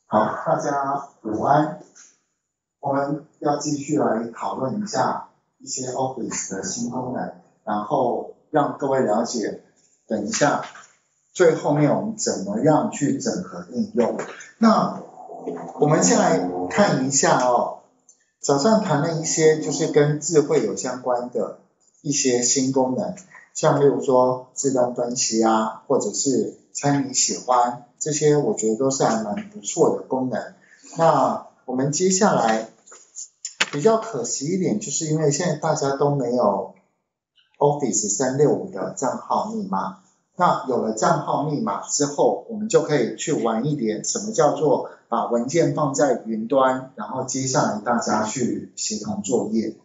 好，大家午安。我们要继续来讨论一下一些 Office 的新功能，然后让各位了解，等一下最后面我们怎么样去整合应用。那我们先来看一下哦，早上谈了一些就是跟智慧有相关的一些新功能，像例如说自动分析啊，或者是猜你喜欢，这些我觉得都是还蛮不错的功能。那我们接下来比较可惜一点，就是因为现在大家都没有 Office 365的账号密码。那有了账号密码之后，我们就可以去玩一点什么叫做把文件放在云端，然后接下来大家去协同作业。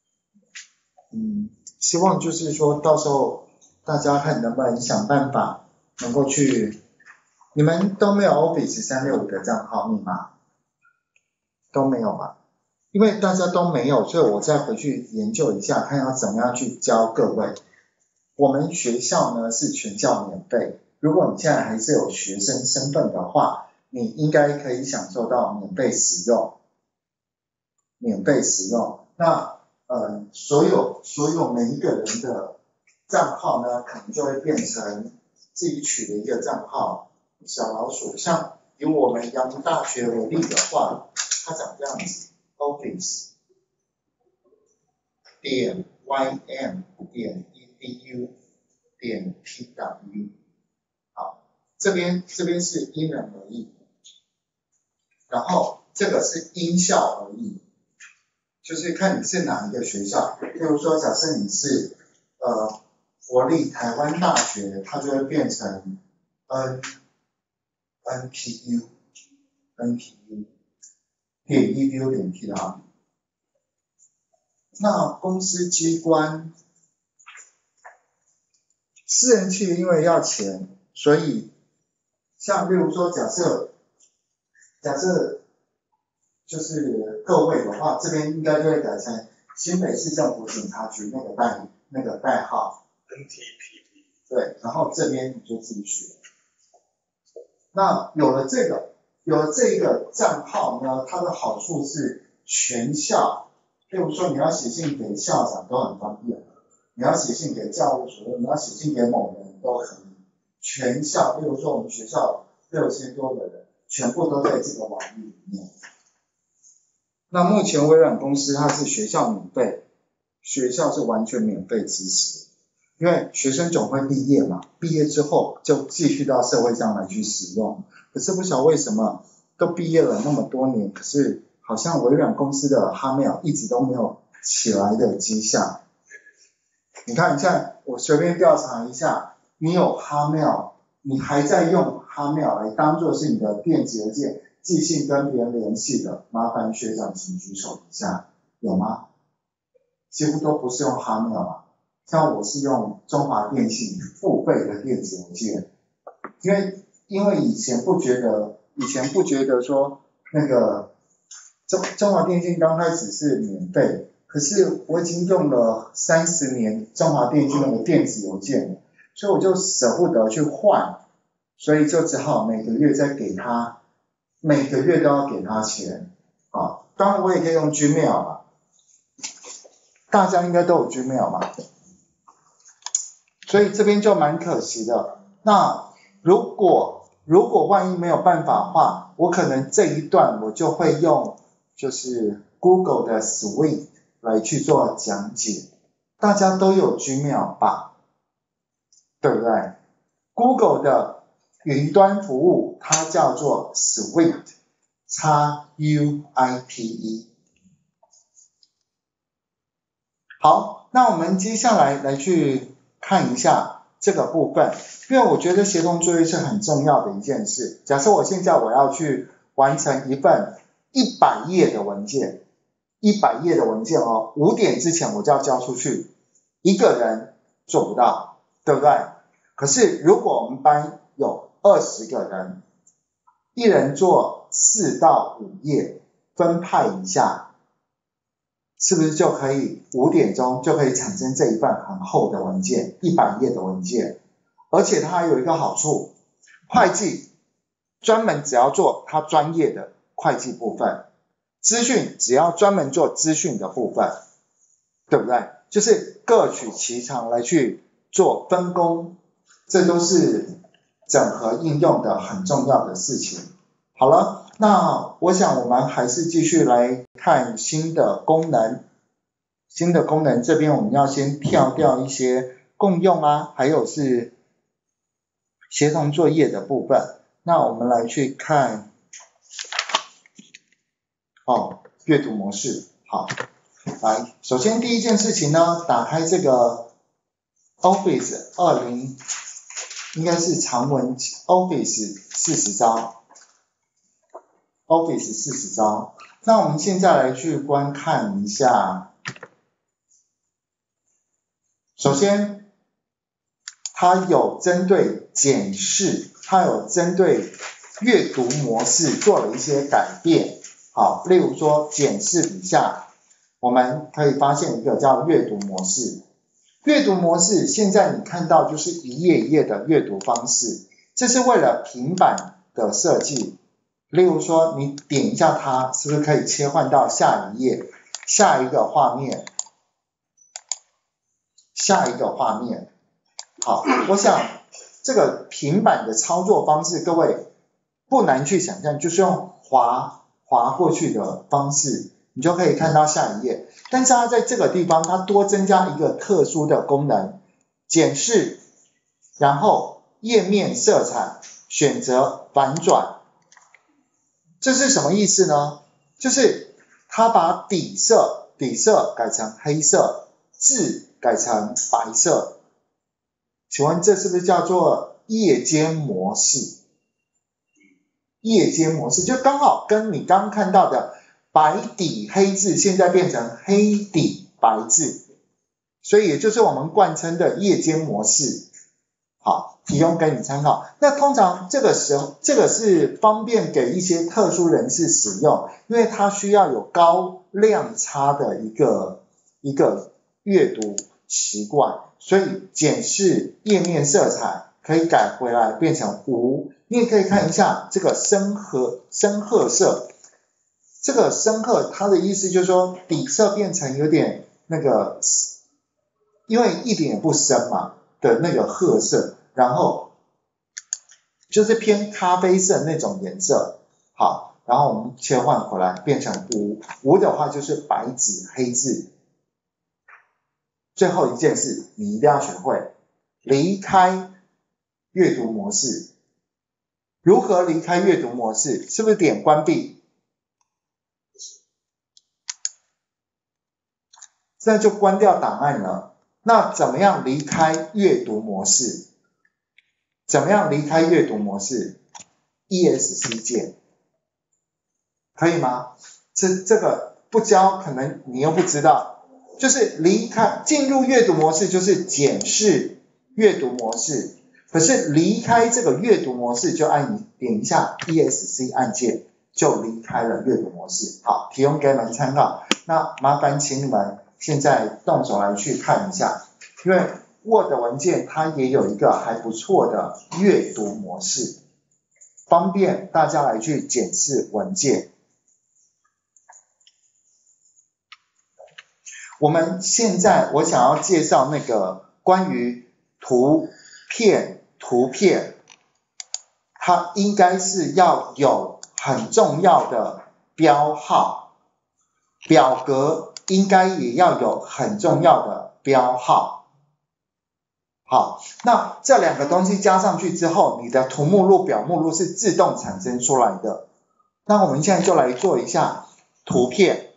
希望就是说到时候大家看能不能想办法能够去，你们都没有 Office 365的账号密码？都没有吗？因为大家都没有，所以我再回去研究一下，看要怎么样去教各位。我们学校呢是全校免费，如果你现在还是有学生身份的话，你应该可以享受到免费使用。那所有每一个人的账号呢，可能就会变成自己取的一个账号，小老鼠。像以我们阳明大学为例的话，它长这样子 ，office 点 ym 点 edu 点 tw， 好，这边是因人而异，然后这个是因校而异，就是看你是哪一个学校。例如说，假设你是国立台湾大学，它就会变成 NPU 点 edu 点 tw。那公司机关私人企业因为要钱，所以像例如说假设就是各位的话，这边应该就会改成新北市政府警察局那个代号 NTPD。 对，然后这边你就自己学。那有了这个账号呢，它的好处是全校，例如说你要写信给校长都很方便，你要写信给教务主任，你要写信给某人都可以。全校，例如说我们学校6000多个人，全部都在这个网域里面。那目前微软公司它是学校免费，学校是完全免费支持，因为学生总会毕业嘛，毕业之后就继续到社会上来去使用。可是不晓得为什么都毕业了那么多年，可是好像微软公司的 Hotmail 一直都没有起来的迹象。你看，现在我随便调查一下，你有 Hotmail， 你还在用 Hotmail 来当作是你的电子邮件寄信跟别人联系的，麻烦学长请举手一下，有吗？几乎都不是用 Hotmail 啊，像我是用中华电信付费的电子邮件，因为以前不觉得说那个中华电信刚开始是免费，可是我已经用了30年中华电信那个电子邮件了，所以我就舍不得去换，所以就只好每个月都要给他钱啊。当然我也可以用 Gmail 嘛，大家应该都有 Gmail 嘛，所以这边就蛮可惜的。那如果万一没有办法的话，我可能这一段我就会用就是 Google 的 Suite 来去做讲解。大家都有 Gmail 吧，对不对？ Google 的云端服务它叫做 Suite XUITE。 好，那我们接下来去看一下这个部分，因为我觉得协同作业是很重要的一件事。假设我现在我要去完成一份100页的文件哦，5点之前我就要交出去，一个人做不到，对不对？可是如果我们班有20个人，一人做4到5页，分派一下，是不是就可以5点钟就可以产生这一份很厚的文件，100页的文件？而且它还有一个好处，会计专门只要做他专业的会计部分，资讯只要专门做资讯的部分，对不对？就是各取其长来去做分工，这都是整合应用的很重要的事情。好了，那我想我们还是继续来看新的功能。新的功能这边我们要先跳掉一些共用啊，还有是协同作业的部分。那我们来去看阅读模式。好，来，首先第一件事情呢，打开这个 Office 20，应该是长文 Office 40招 ，Office 40招。那我们现在来去观看一下，首先它有针对检视，它有针对阅读模式做了一些改变。好，例如说检视底下，我们可以发现一个叫阅读模式。阅读模式现在你看到就是一页一页的阅读方式，这是为了平板的设计。例如说你点一下它，是不是可以切换到下一页、下一个画面、下一个画面？好，我想这个平板的操作方式，各位不难去想象，就是用滑过去的方式，你就可以看到下一页。但是它在这个地方，它多增加一个特殊的功能，检视，然后页面色彩，选择反转。这是什么意思呢？就是它把底色改成黑色，字改成白色。请问这是不是叫做夜间模式？夜间模式就刚好跟你刚刚看到的白底黑字现在变成黑底白字，所以也就是我们惯称的夜间模式。好，提供给你参考。那通常这个时候，这个是方便给一些特殊人士使用，因为它需要有高亮差的一个阅读习惯，所以检视页面色彩可以改回来变成无。你也可以看一下这个深褐色，这个深褐它的意思就是说底色变成有点那个，因为一点也不深嘛的那个褐色，然后就是偏咖啡色那种颜色。好，然后我们切换回来变成无的话就是白纸黑字。最后一件事你一定要学会离开阅读模式。如何离开阅读模式？是不是点关闭？这就关掉档案了。那怎么样离开阅读模式？怎么样离开阅读模式 ？ESC 键，可以吗？这个不教可能你又不知道，就是离开进入阅读模式就是检视阅读模式，可是离开这个阅读模式就点一下 ESC 按键就离开了阅读模式。好，提供给你们参考。那麻烦请你们现在动手来去看一下，因为 Word 文件它也有一个还不错的阅读模式，方便大家来去检视文件。我们现在我想要介绍那个关于图片，它应该是要有很重要的标号，表格应该也要有很重要的标号。好，那这两个东西加上去之后，你的图目录、表目录是自动产生出来的。那我们现在就来做一下图片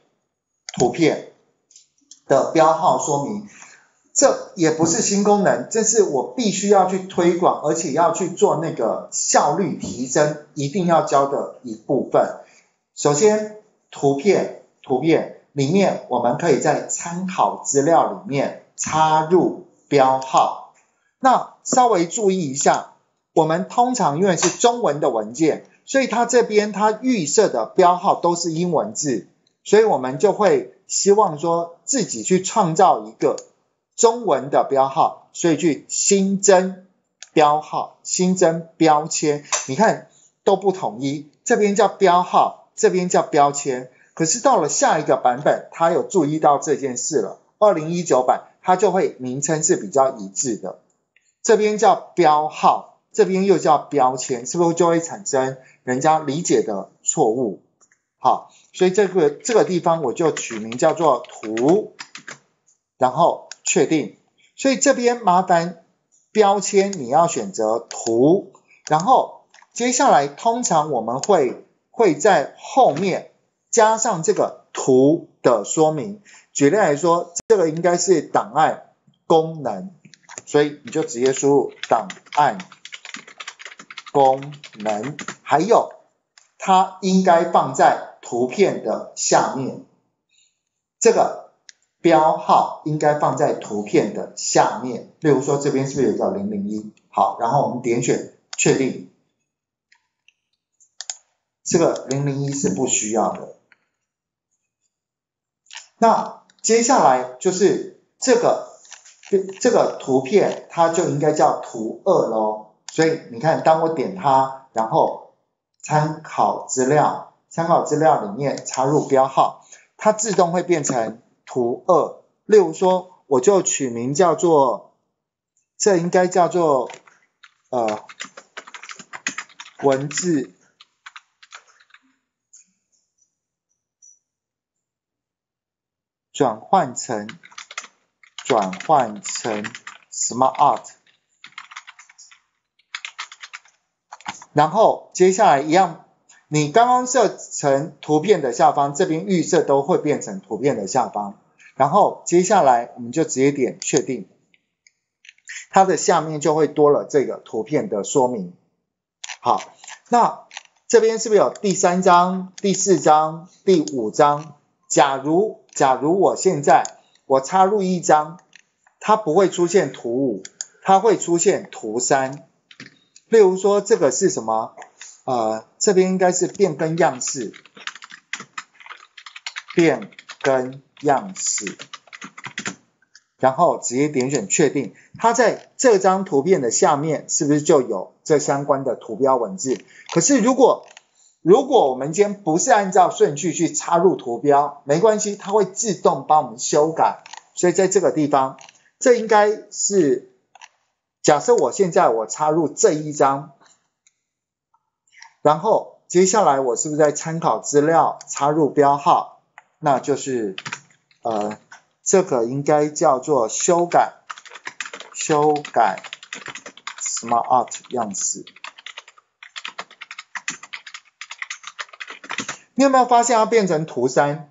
的标号说明。这也不是新功能，这是我必须要去推广，而且要去做那个效率提升，一定要教的一部分。首先，图片里面我们可以在参考资料里面插入标号。那稍微注意一下，我们通常因为是中文的文件，所以它这边它预设的标号都是英文字，所以我们就会希望说自己去创造一个中文的标号，所以去新增标号、新增标签。你看都不统一，这边叫标号，这边叫标签。可是到了下一个版本，它有注意到这件事了，2019版它就会名称是比较一致的，这边叫标号，这边又叫标签，是不是就会产生人家理解的错误？好，所以这个地方我就取名叫做图，然后确定。所以这边麻烦标签你要选择图，然后接下来通常我们会在后面加上这个图的说明。举例来说，这个应该是档案功能，所以你就直接输入档案功能，还有它应该放在图片的下面，这个标号应该放在图片的下面。例如说这边是不是有个001？好，然后我们点选确定，这个001是不需要的。那接下来就是这个图片，它就应该叫图2咯。所以你看，当我点它，然后参考资料里面插入标号，它自动会变成图2。例如说，我就取名叫做，这应该叫做文字转换成 Smart Art， 然后接下来一样，你刚刚设成图片的下方，这边预设都会变成图片的下方，然后接下来我们就直接点确定，它的下面就会多了这个图片的说明。好，那这边是不是有第3章、第4章、第5章？假如我现在我插入一张，它不会出现图5，它会出现图3。例如说这个是什么？这边应该是变更样式，然后直接点选确定，它在这张图片的下面是不是就有这相关的图标文字？可是如果我们今天不是按照顺序去插入图标，没关系，它会自动帮我们修改。所以在这个地方，这应该是，假设我现在我插入这一张，然后接下来我是不是在参考资料插入标号？那就是这个应该叫做修改 Smart Art 样式。你有没有发现它变成图3？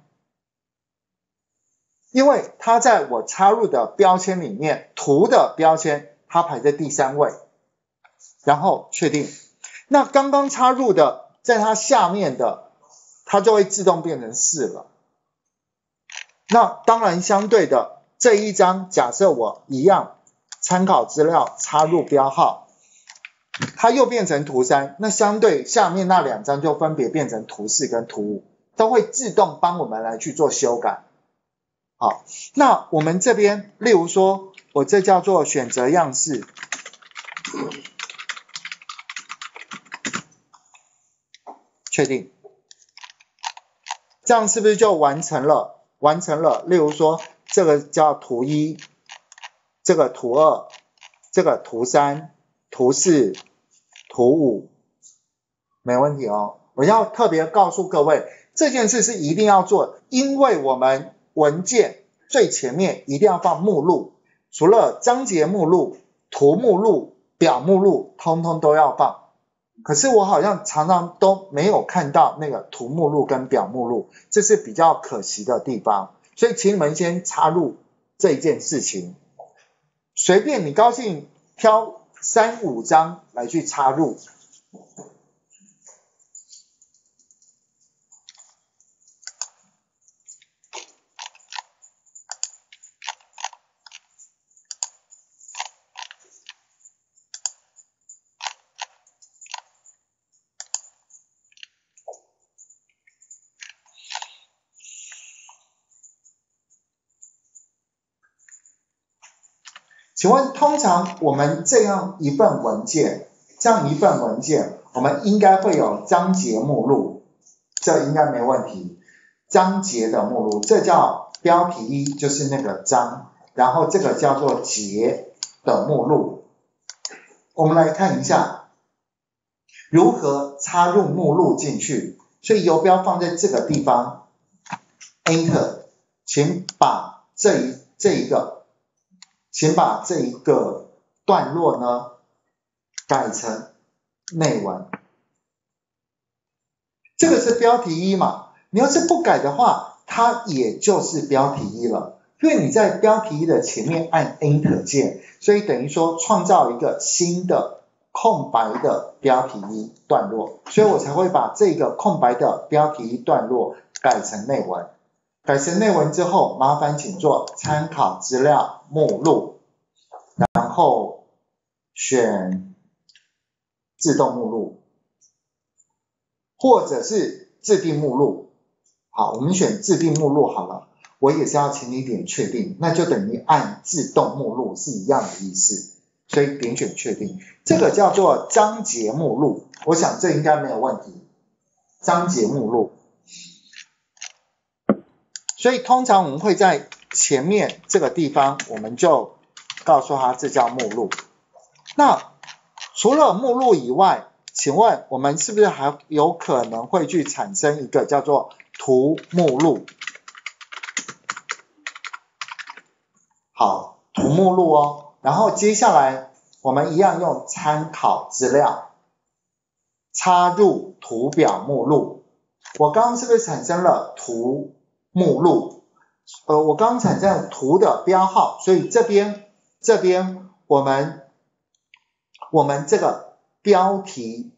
因为它在我插入的标签里面，图的标签它排在第3位，然后确定。那刚刚插入的，在它下面的，它就会自动变成4了。那当然相对的，这一张假设我一样参考资料插入标号，它又变成图3，那相对下面那2张就分别变成图4跟图5，都会自动帮我们来去做修改。好，那我们这边例如说我这叫做选择样式，确定，这样是不是就完成了？例如说这个叫图1，这个图2，这个图3，图4，图5，没问题哦。我要特别告诉各位，这件事是一定要做的，因为我们文件最前面一定要放目录，除了章节目录、图目录、表目录，通通都要放。可是我好像常常都没有看到那个图目录跟表目录，这是比较可惜的地方。所以请你们先插入这一件事情，随便你高兴挑3、5张来去插入。请问通常我们这样一份文件，我我们应该会有章节目录，这应该没问题。章节的目录，这叫标题一，就是那个章，然后这个叫做节的目录。我们来看一下如何插入目录进去。所以游标放在这个地方 ，Enter， 请把这一个段落呢改成内文。这个是标题一嘛？你要是不改的话，它也就是标题一了，因为你在标题一的前面按 Enter 键，所以等于说创造一个新的空白的标题一段落，所以我才会把这个空白的标题一段落改成内文。改成内文之后，麻烦请做参考资料目录，然后选自动目录，或者是自定目录。好，我们选自定目录好了，我也是要请你点确定，那就等于按自动目录是一样的意思，所以点选确定。这个叫做章节目录，我想这应该没有问题。章节目录，所以通常我们会在前面这个地方，我们就告诉他这叫目录。那除了目录以外，请问我们是不是还有可能会去产生一个叫做图目录？好，图目录哦。然后接下来我们一样用参考资料插入图表目录。我刚刚是不是产生了图目录？我刚刚产生了图的标号，所以这边我们这个标题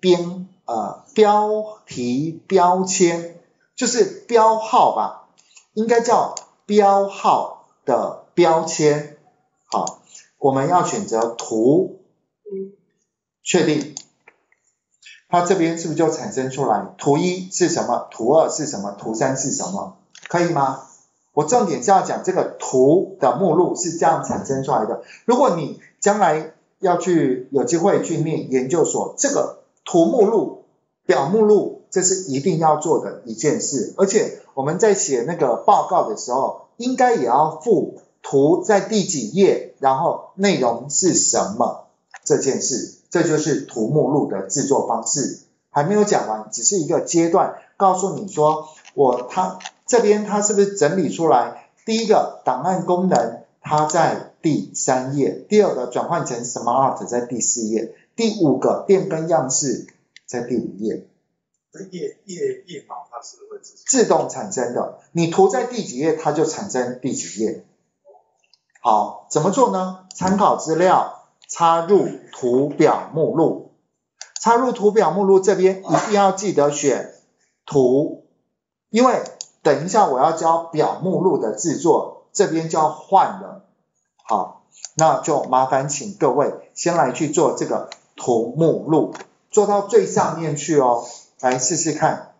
标签就是标号吧，应该叫标号的标签。好，我们要选择图，确定。它这边是不是就产生出来？图一是什么？图二是什么？图三是什么？可以吗？我重点是要讲这个图的目录是这样产生出来的。如果你将来要有机会去念研究所，这个图目录、表目录，这是一定要做的一件事。而且我们在写那个报告的时候，应该也要附图在第几页，然后内容是什么这件事。这就是图目录的制作方式。还没有讲完，只是一个阶段，告诉你说这边它是不是整理出来？第一个档案功能它在第3页，第二个转换成 Smart 在第4页，第5个变更样式在第5页。 页码它是会自动产生的，你图在第几页，它就产生第几页。好，怎么做呢？参考资料插入图表目录，插入图表目录这边一定要记得选图，因为等一下我要教表目录的制作，这边就要换了。好，那就麻烦请各位先来去做这个图目录，做到最上面去哦，来试试看。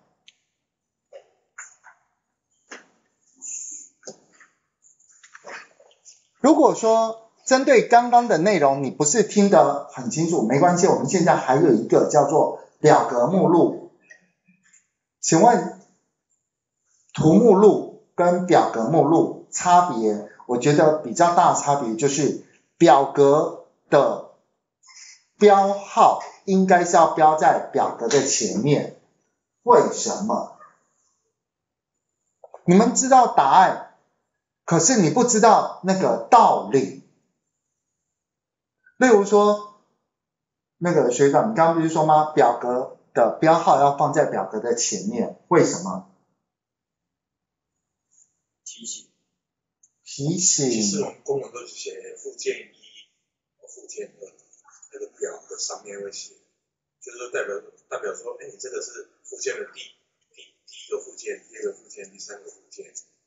如果说针对刚刚的内容你不是听得很清楚，没关系，我们现在还有一个叫做表格目录。请问图目录跟表格目录差别，我觉得比较大的差别就是表格的标号应该是要标在表格的前面。为什么？你们知道答案，可是你不知道那个道理。例如说，那个学长，你刚刚不是说吗？表格的标号要放在表格的前面，为什么？ 提醒。 提醒。 其实我们公文都是写附件1、附件2，那个表格上面会写，就是说代表说，你这个是附件的第一个附件、第二个附件、第三个附件，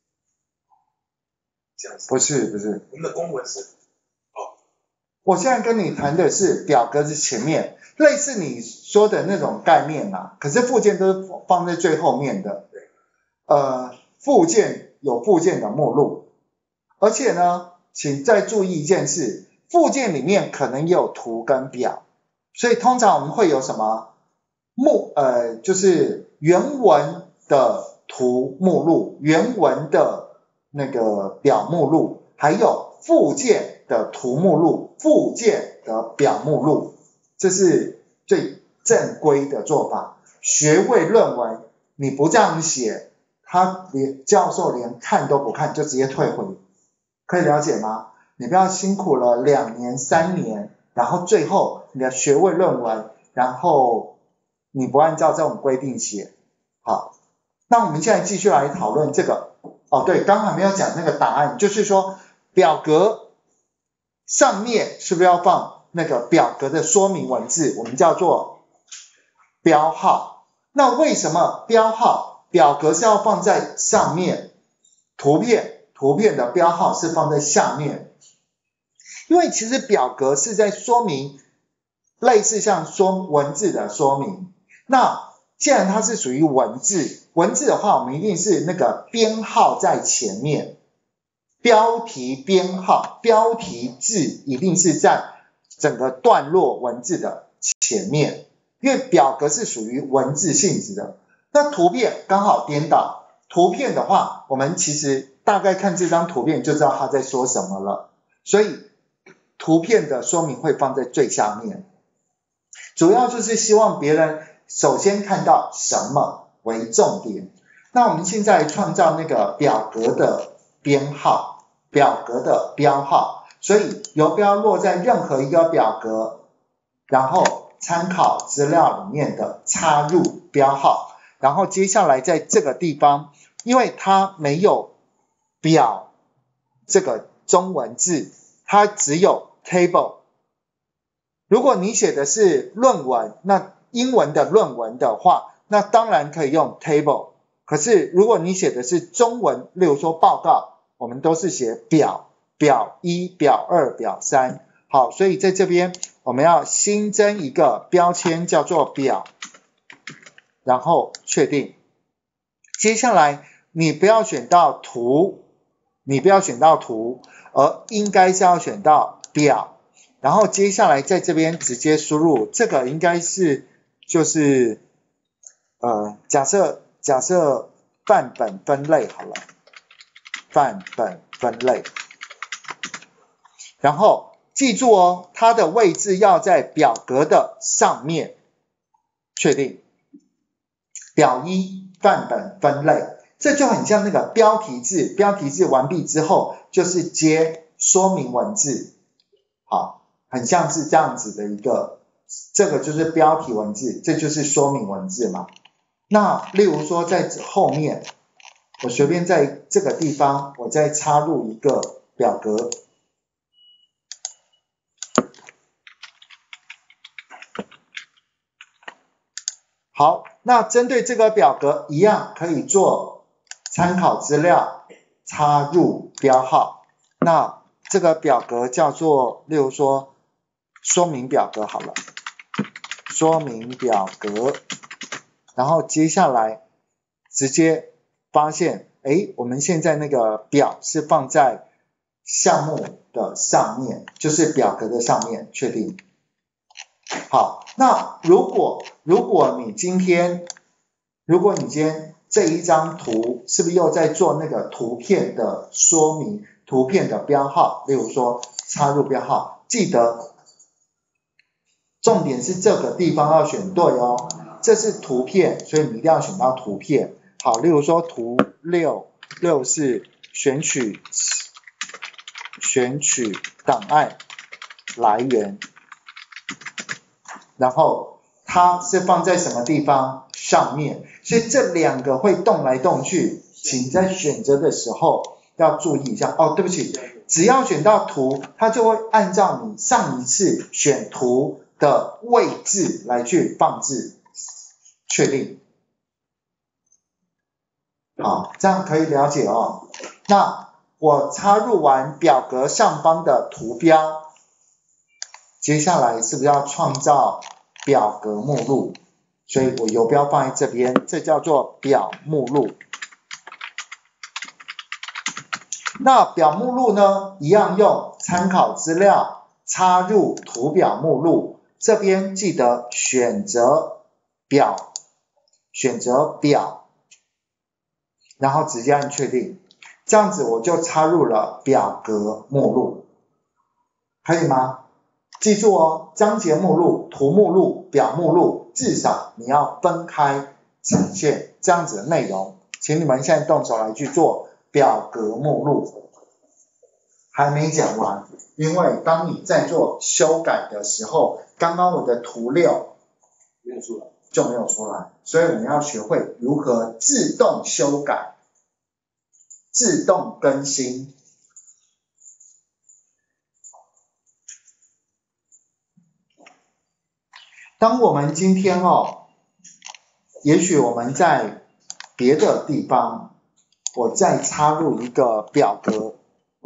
这样子。 不是。 我们的公文是。 我现在跟你谈的是表格是前面，类似你说的那种概念啦，可是附件都是放在最后面的。附件有附件的目录，而且呢，请再注意一件事，附件里面可能也有图跟表，所以通常我们会有什么？ 就是原文的图目录，原文的那个表目录，还有附件的图目录，附件的表目录，这是最正规的做法。学位论文你不这样写，教授连看都不看就直接退回，可以了解吗？你不要辛苦了2年3年，然后最后你的学位论文，然后你不按照这种规定写。好，那我们现在继续来讨论这个。对，刚还没有讲那个答案，就是说表格上面是不是要放那个表格的说明文字，我们叫做标号。那为什么标号表格是要放在上面，图片的标号是放在下面？因为其实表格是在说明类似像文字的说明。那既然它是属于文字的话，我们一定是那个编号在前面，标题编号，标题字一定是在整个段落文字的前面，因为表格是属于文字性质的。那图片刚好颠倒，图片的话我们其实大概看这张图片就知道它在说什么了，所以图片的说明会放在最下面，主要就是希望别人首先看到什么为重点。那我们现在创造那个表格的编号，表格的标号，所以游标落在任何一个表格，然后参考资料里面的插入标号，然后接下来在这个地方，因为它没有表这个中文字，它只有 table。如果你写的是论文，那英文的论文的话，那当然可以用 table。可是如果你写的是中文，例如说报告，我们都是写表1、表2、表3。好，所以在这边我们要新增一个标签叫做表，然后确定。接下来你不要选到图，而应该是要选到表，然后接下来在这边直接输入，这个应该是就是假设范本分类好了，范本分类，然后记住哦，它的位置要在表格的上面，确定。表1范本分类，这就很像那个标题字完毕之后就是接说明文字，好，很像是这样子的一个，这个就是标题文字，这就是说明文字嘛。那例如说在后面，我随便在这个地方我再插入一个表格，好，那针对这个表格一样可以做参考资料插入标号。那这个表格叫做例如说说明表格好了，说明表格，然后接下来直接发现我们现在那个表是放在项目的上面，就是表格的上面，确定。好，那如果你今天这一张图是不是又在做那个图片的说明，图片的标号，例如说插入标号，记得重点是这个地方要选对哦，这是图片，所以你一定要选到图片。好，例如说图6是选取档案来源，然后它是放在什么地方？上面，所以这两个会动来动去，请在选择的时候要注意一下。对不起，只要选到图，它就会按照你上一次选图的位置来去放置，确定。好，这样可以了解哦。那我插入完表格上方的图标，接下来是不是要创造表格目录？所以我游标放在这边，这叫做表目录。那表目录呢，一样用参考资料插入图表目录，这边记得选择表，选择表，然后直接按确定，这样子我就插入了表格目录，可以吗？记住哦，章节目录、图目录、表目录，至少你要分开呈现这样子的内容。请你们现在动手来去做表格目录。还没讲完，因为当你在做修改的时候，刚刚我的图六没有出来， 就没有出来，所以我们要学会如何自动修改、自动更新。当我们今天也许我们在别的地方，我再插入一个表格，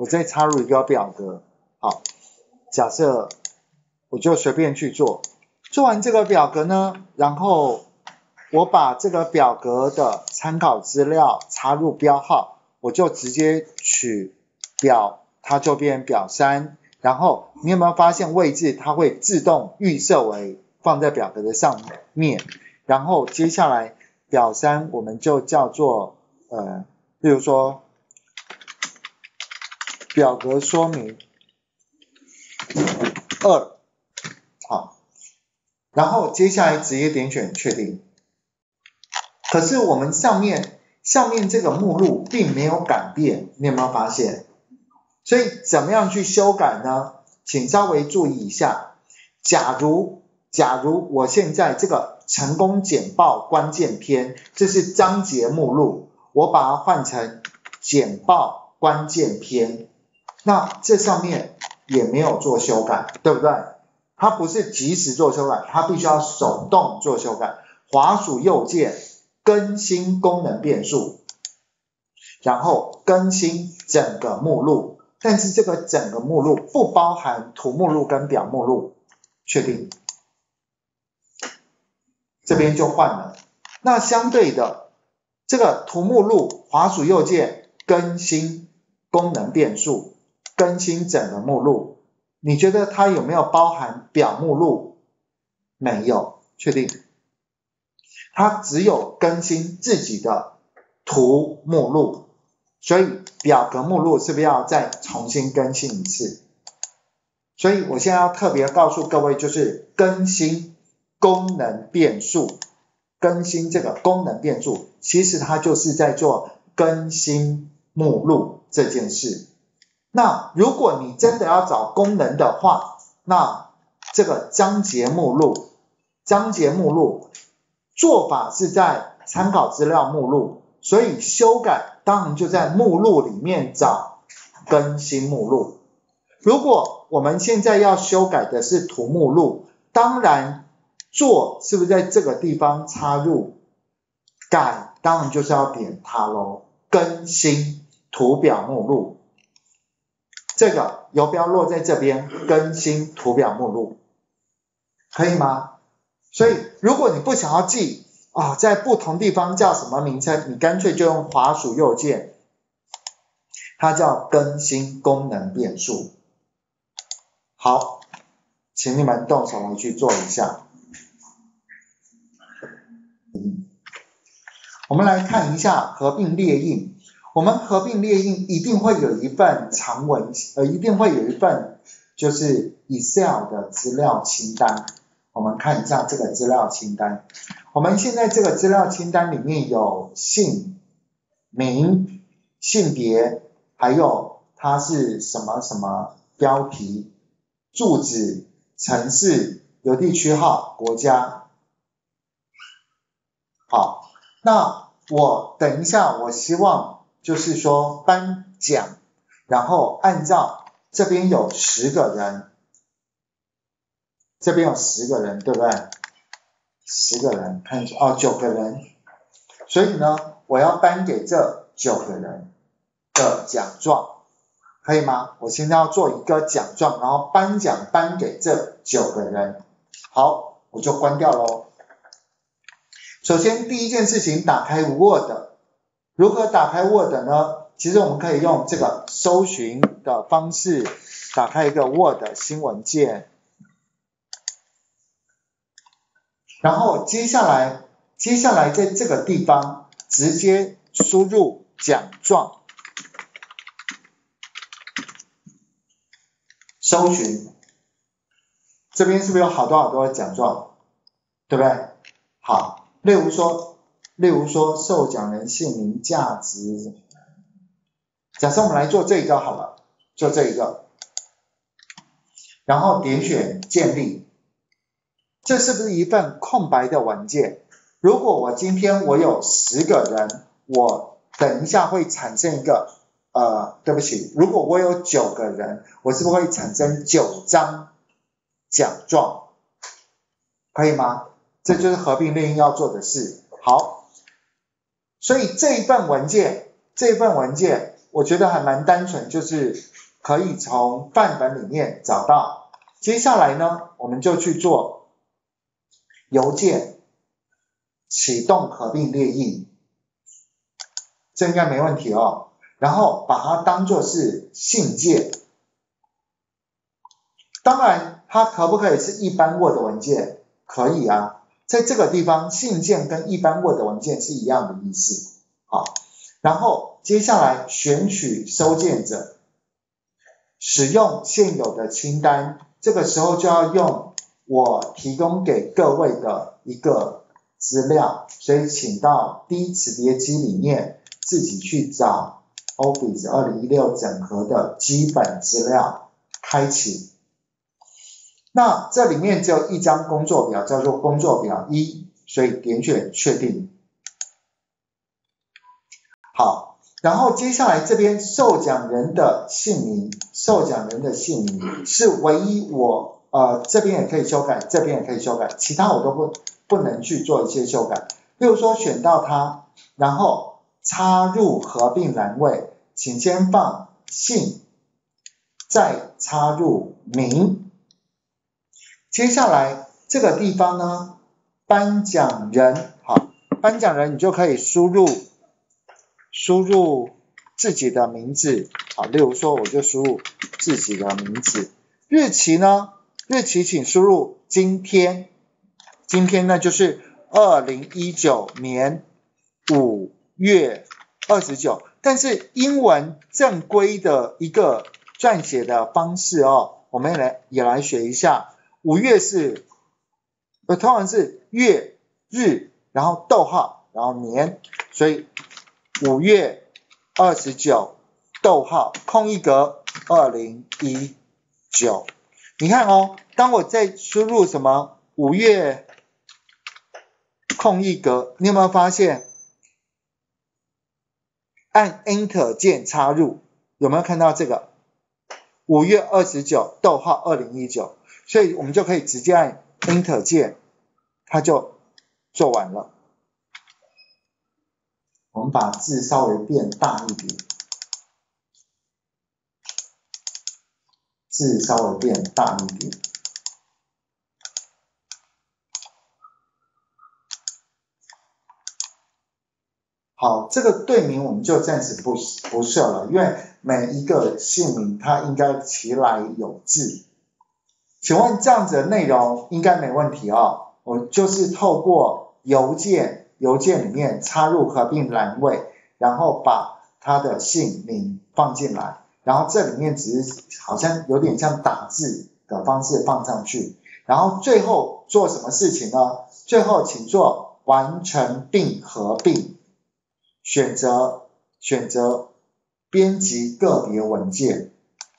好，假设我就随便去做，做完这个表格呢，然后我把这个表格的参考资料插入标号，我就直接取表，它就变表3，然后你有没有发现位置它会自动预设为放在表格的上面，然后接下来表3我们就叫做例如说表格说明2，好，然后接下来直接点选确定。可是我们上面这个目录并没有改变，你有没有发现？所以怎么样去修改呢？请稍微注意一下，假如我现在这个成功简报关键篇，这是章节目录，我把它换成简报关键篇，那这上面也没有做修改，对不对？它不是即时做修改，它必须要手动做修改，滑鼠右键更新功能变数，然后更新整个目录，但是这个整个目录不包含图目录跟表目录，确定。这边就换了。那相对的，这个图目录滑鼠右键更新功能变数，更新整个目录，你觉得它有没有包含表目录？没有，确定。它只有更新自己的图目录，所以表格目录是不是要再重新更新一次？所以我现在要特别告诉各位，就是更新功能变数，更新这个功能变数，其实它就是在做更新目录这件事。那如果你真的要找功能的话，那这个章节目录做法是在参考资料目录，所以修改当然就在目录里面找更新目录。如果我们现在要修改的是图目录，当然做是不是在这个地方插入，改当然就是要点它咯，更新图表目录，这个游标落在这边，更新图表目录，可以吗？所以如果你不想要记在不同地方叫什么名称，你干脆就用滑鼠右键，它叫更新功能变数。好，请你们动手来去做一下。我们来看一下合并列印。我们合并列印一定会有一份长文，一定会有一份就是 Excel 的资料清单。我们看一下这个资料清单。我们现在这个资料清单里面有姓名、性别，还有它是什么什么标题、住址、城市、邮递区号、国家。好，那我等一下我希望就是说颁奖，然后按照这边有10个人，这边有10个人，对不对？10个人，看9个人，所以呢，我要颁给这9个人的奖状，可以吗？我现在要做一个奖状，然后颁奖颁给这9个人。好，我就关掉咯。首先第一件事情，打开 Word。如何打开 Word 呢？其实我们可以用这个搜寻的方式，打开一个 Word 新文件。 然后接下来在这个地方直接输入奖状，搜寻，这边是不是有好多的奖状，对不对？好，例如说受奖人姓名、价值，假设我们来做这一个好了，做这一个，然后点选建立，这是不是一份空白的文件？如果我今天我有10个人，我等一下会产生一个对不起，如果我有9个人，我是不是会产生9张奖状？可以吗？这就是合并列印要做的事。好，所以这一份文件我觉得还蛮单纯，就是可以从范本里面找到。接下来呢，我们就去做邮件启动合并列印，这应该没问题哦。然后把它当作是信件，当然它可不可以是一般 Word 文件？可以啊，在这个地方信件跟一般 Word 文件是一样的意思。好，然后接下来选取收件者，使用现有的清单，这个时候就要用我提供给各位的一个资料，所以请到 D 磁碟机里面自己去找 Office 2016整合的基本资料，开启。那这里面只有一张工作表，叫做工作表1，所以点选确定。好，然后接下来这边受奖人的姓名是唯一我这边也可以修改，这边也可以修改，其他我都不能去做一些修改。例如说选到它，然后插入合并栏位，请先放姓，再插入名。接下来这个地方呢，颁奖人，好，颁奖人你就可以输入自己的名字，好，例如说我就输入自己的名字。日期呢，请输入今天呢就是2019年5月29，但是英文正规的一个撰写的方式哦，我们也来学一下。5月是通常是月日，然后逗号，然后年，所以5月29逗号空一格2019。你看哦，当我在输入什么5月空一格，你有没有发现按 Enter 键插入，有没有看到这个5月29逗号2019？所以我们就可以直接按 Enter 键，它就做完了。我们把字稍微变大一点，好，这个队名我们就暂时不设了，因为每一个姓名它应该其来有自。请问这样子的内容应该没问题哦。我就是透过邮件里面插入合并栏位，然后把他的姓名放进来，然后这里面只是好像有点像打字的方式放上去，然后最后做什么事情呢？最后请做完成并合并，选择编辑个别文件，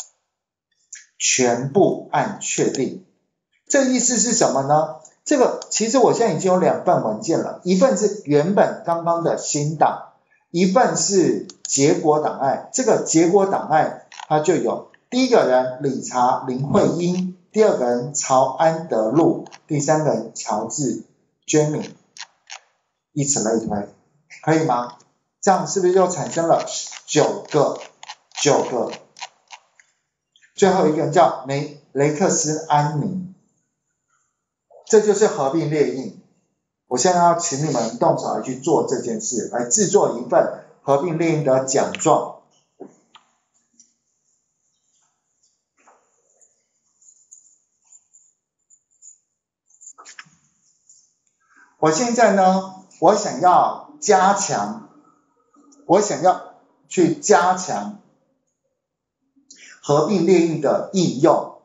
全部按确定。这意思是什么呢？这个其实我现在已经有2份文件了，一份是原本刚刚的新档，一份是结果档案。这个结果档案它就有第一个人理查林慧英，第2个人曹安德路，第3个人乔治 Jamie， 以此类推，可以吗？这样是不是就产生了9个？最后一个人叫雷克斯安妮，这就是合并列印。我现在要请你们动手来去做这件事，来制作一份合并列印的奖状。 我现在呢，我想要去加强合并列印的应用。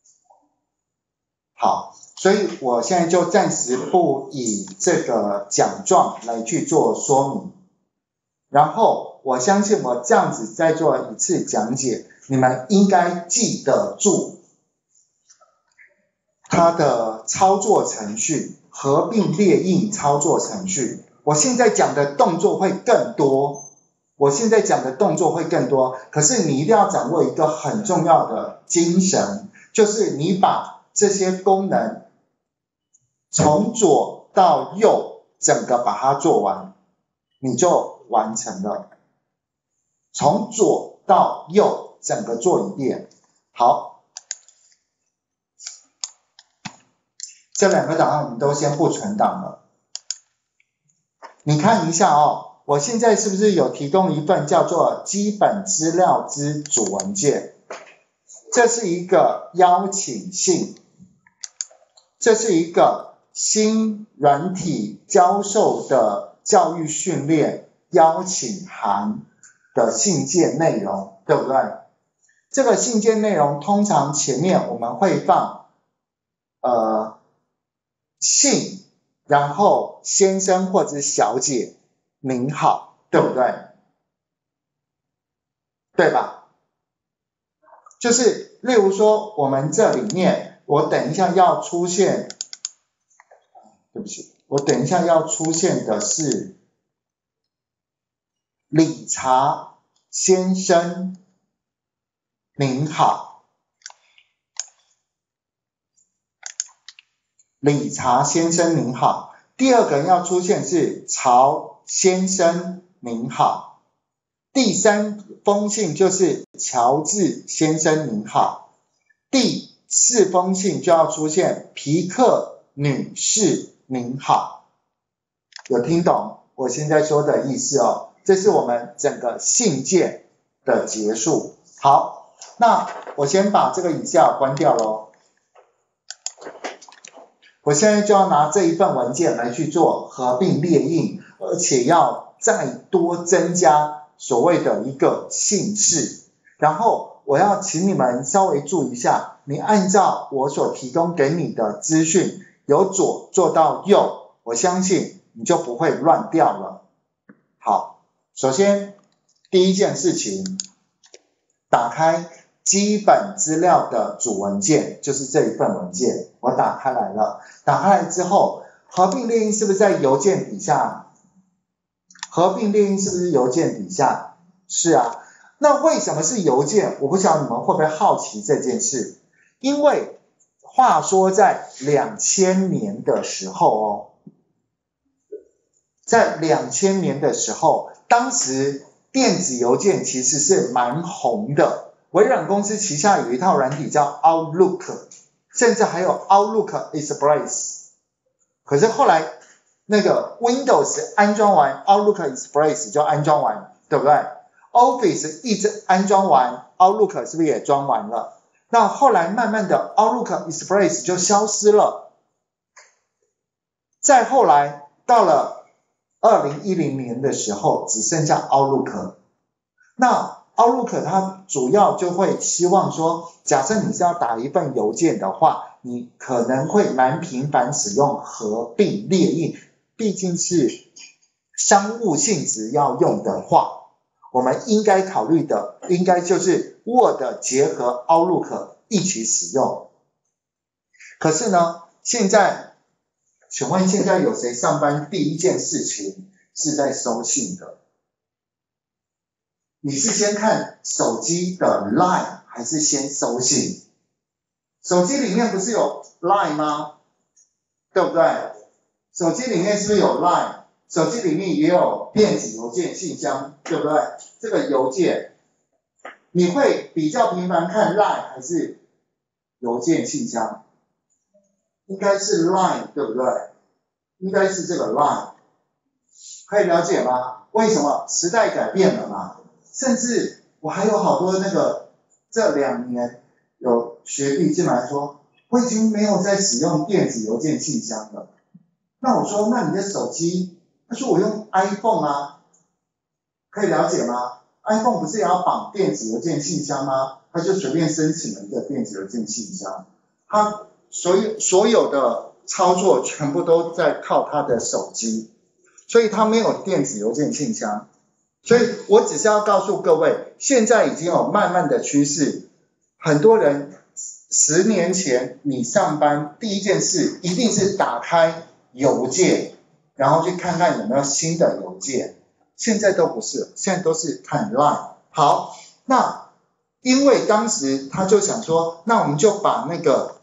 好，所以我现在就暂时不以这个奖状来去做说明。然后我相信我这样子再做一次讲解，你们应该记得住它的操作程序，合并列印操作程序。我现在讲的动作会更多，可是你一定要掌握一个很重要的精神，就是你把这些功能从左到右整个把它做完，你就完成了。从左到右整个做一遍。好，这两个档案我们都先不存档了。你看一下哦，我现在是不是有提供一份叫做基本资料之主文件？这是一个邀请信，这是一个新软体教授的教育训练邀请函的信件内容，对不对？这个信件内容通常前面我们会放姓，然后先生或者小姐您好，对不对？对吧？就是例如说我们这里面我等一下要出现，对不起，我等一下要出现的是理查先生您好，理查先生您好。第二个人要出现是曹先生您好。第三封信就是乔治先生您好。第四封信就要出现皮克女士您好。有听懂我现在说的意思哦？这是我们整个信件的结束。好，那我先把这个以下关掉咯。我现在就要拿这一份文件来去做合并列印，而且要再多增加所谓的一个姓氏。然后我要请你们稍微注意一下，你按照我所提供给你的资讯，由左做到右，我相信你就不会乱掉了。好，首先第一件事情，打开基本资料的主文件，就是这一份文件，我打开来了。打开来之后，合并列印是不是在邮件底下？合并列印是不是邮件底下？是啊。那为什么是邮件？我不晓得你们会不会好奇这件事。因为话说在2000年的时候在2000年的时候，当时电子邮件其实是蛮红的。微软公司旗下有一套软体叫 Outlook， 甚至还有 Outlook Express。可是后来那个 Windows 安装完 Outlook Express 就安装完，对不对？ Office 一直安装完 Outlook 是不是也装完了？那后来慢慢的 Outlook Express 就消失了。再后来到了2010年的时候，只剩下 Outlook。那 Outlook 它主要就会希望说，假设你是要打一份邮件的话，你可能会蛮频繁使用合并列印，毕竟是商务性质要用的话，我们应该考虑的应该就是 Word 结合 Outlook 一起使用。可是呢，现在请问现在有谁上班第一件事情是在收信的？你是先看手机的 LINE 还是先收信？手机里面不是有 LINE 吗？对不对？手机里面是不是有 LINE？ 手机里面也有电子邮件信箱，对不对？这个邮件你会比较频繁看 LINE 还是邮件信箱？应该是 LINE， 对不对？应该是这个 LINE， 可以了解吗？为什么？时代改变了嘛。甚至我还有好多那个这2年有学弟进来说，我已经没有在使用电子邮件信箱了。 那我说那你的手机，他说我用 iPhone 啊，可以了解吗？ iPhone 不是也要绑电子邮件信箱吗？他就随便申请了一个电子邮件信箱，他所有的操作全部都在靠他的手机，所以他没有电子邮件信箱。所以我只是要告诉各位，现在已经有慢慢的趋势，很多人10年前你上班第一件事一定是打开邮件，然后去看看有没有新的邮件。现在都不是，现在都是看 Line。好，那因为当时他就想说，那我们就把那个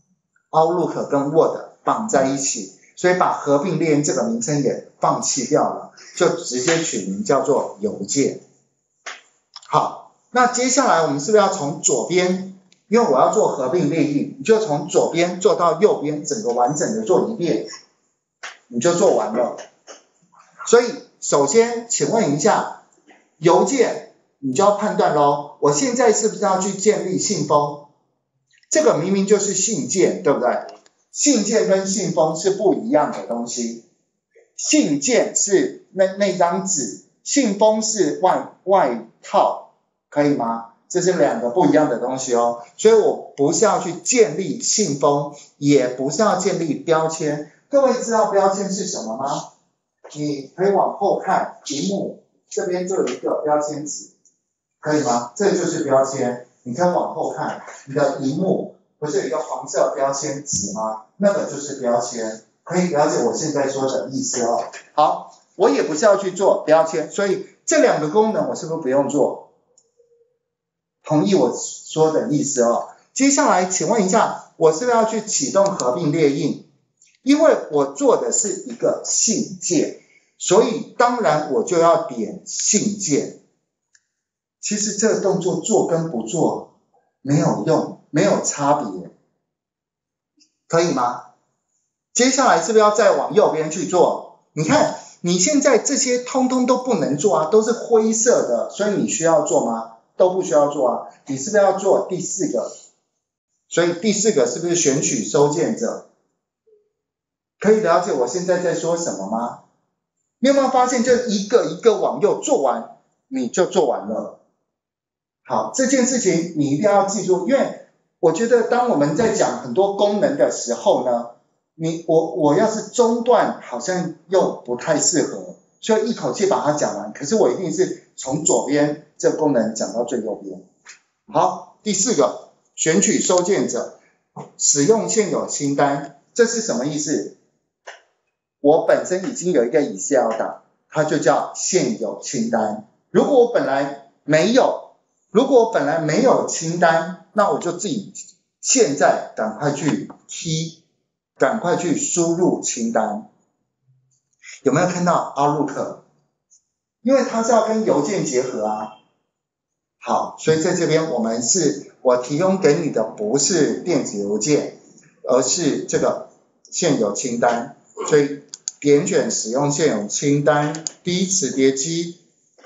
Outlook 跟 Word 绑在一起，所以把合并列印这个名称也放弃掉了，就直接取名叫做邮件。好，那接下来我们是不是要从左边，因为我要做合并列印，你就从左边做到右边，整个完整的做一遍，你就做完了。所以首先请问一下，邮件你就要判断咯，我现在是不是要去建立信封？这个明明就是信件，对不对？信件跟信封是不一样的东西，信件是那张纸，信封是外套，可以吗？这是2个不一样的东西哦，所以我不是要去建立信封，也不是要建立标签。各位知道标签是什么吗？你可以往后看，屏幕这边就有一个标签纸，可以吗？这就是标签。你可以往后看，你的屏幕不是有一个黄色标签纸吗？那个就是标签，可以了解我现在说的意思哦。好，我也不是要去做标签，所以这2个功能我是不是不用做？同意我说的意思哦。接下来请问一下，我是不是要去启动合并列印？因为我做的是一个信件，所以当然我就要点信件。其实这个动作做跟不做没有用，没有差别，可以吗？接下来是不是要再往右边去做？你看你现在这些通通都不能做啊，都是灰色的，所以你需要做吗？都不需要做啊。你是不是要做第4个？所以第4个是不是选取收件者？可以了解我现在在说什么吗？你有没有发现就一个一个往右做完你就做完了。好，这件事情你一定要记住，因为我觉得当我们在讲很多功能的时候呢，我要是中断好像又不太适合，所以一口气把它讲完，可是我一定是从左边这个功能讲到最右边。好，第4个选取收件者，使用现有清单，这是什么意思？我本身已经有一个 Excel 档，它就叫现有清单。如果我本来没有清单，那我就自己现在赶快去赶快去输入清单。有没有看到 Outlook？ 因为它是要跟邮件结合啊。好，所以在这边我提供给你的不是电子邮件，而是这个现有清单。所以点选使用现有清单，第一磁碟机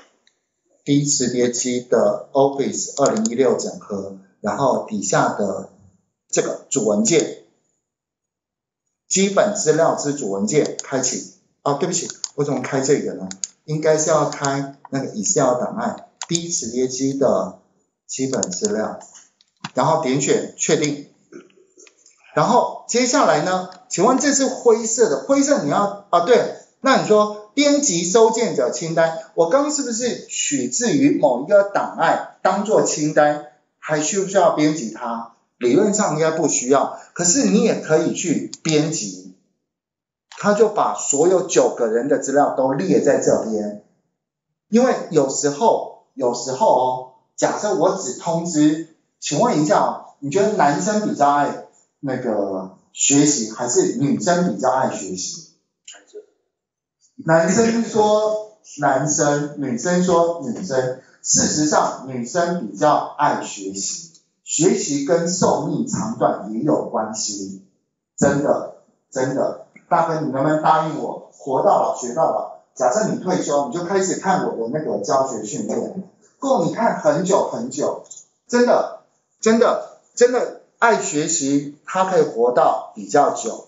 的 Office 2016整合，然后底下的这个主文件，基本资料之主文件开启。对不起，我怎么开这个呢？应该是要开那个 Excel 档案，第一磁碟机的基本资料，然后点选确定。然后接下来呢，请问这是灰色的，灰色你要对，那你说编辑收件者清单，我刚刚是不是取自于某一个档案当做清单，还需不需要编辑它？理论上应该不需要，可是你也可以去编辑，他就把所有9个人的资料都列在这边。因为有时候假设我只通知，请问一下你觉得男生比较爱那个学习还是女生比较爱学习？男生说男生，女生说女生。事实上女生比较爱学习，学习跟寿命长短也有关系，真的。大哥你能不能答应我，活到老学到老，假设你退休，你就开始看我的那个教学训练，够你看很久，真的爱学习，他可以活到比较久。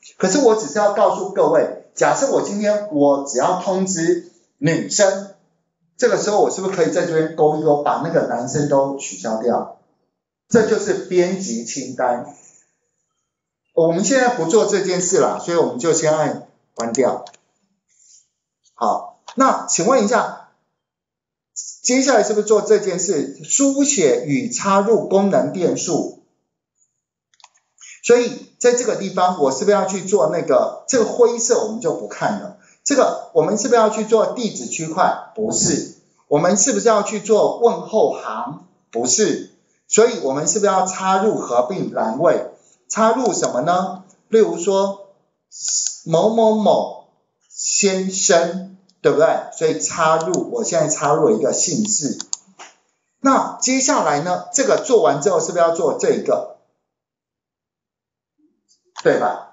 可是我只是要告诉各位，假设我今天我只要通知女生，这个时候我是不是可以在这边勾一勾，把那个男生都取消掉？这就是编辑清单。我们现在不做这件事了，所以我们就先按关掉。好，那请问一下，接下来是不是做这件事？书写与插入功能变数。所以在这个地方，我是不是要去做那个这个灰色我们就不看了。这个我们是不是要去做地址区块？不是。我们是不是要去做问候行？不是。所以我们是不是要插入合并栏位？插入什么呢？例如说某某某先生，对不对？所以插入，我现在插入了一个姓氏。那接下来呢，这个做完之后是不是要做这个？对吧？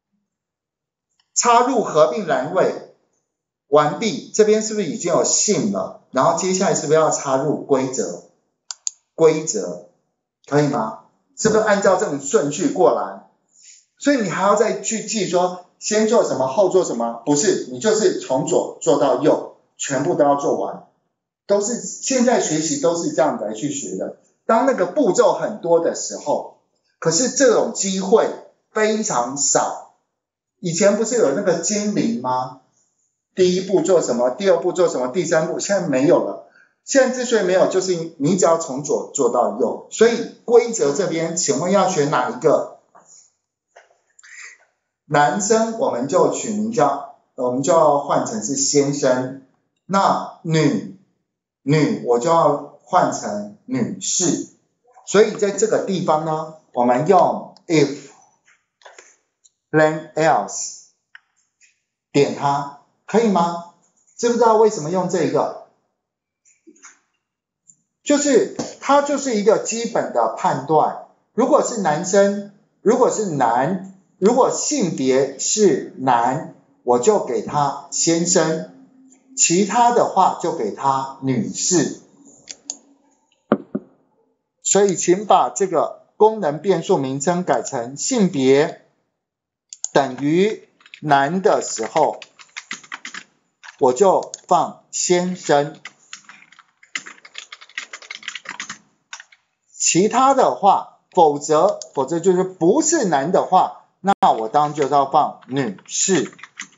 插入合并栏位完毕，这边是不是已经有姓了？然后接下来是不是要插入规则？规则可以吗？是不是按照这种顺序过来？所以你还要再去记说先做什么后做什么？不是，你就是从左做到右，全部都要做完。都是现在学习都是这样来去学的。当那个步骤很多的时候，可是这种机会非常少。以前不是有那个精灵吗？第一步做什么，第二步做什么，第三步，现在没有了。现在之所以没有，就是你只要从左做到右。所以规则这边，请问要选哪一个？男生我们就取名叫，我们就要换成是先生。那女我就要换成女士。所以在这个地方呢，我们用 if then else 点它，可以吗？知不知道为什么用这个？就是它就是一个基本的判断。如果是男生，如果是男，如果性别是男，我就给他先生，其他的话就给他女士。所以请把这个功能变数名称改成性别等于男的时候，我就放先生。其他的话，否则就是不是男的话，那我当然就是要放女士，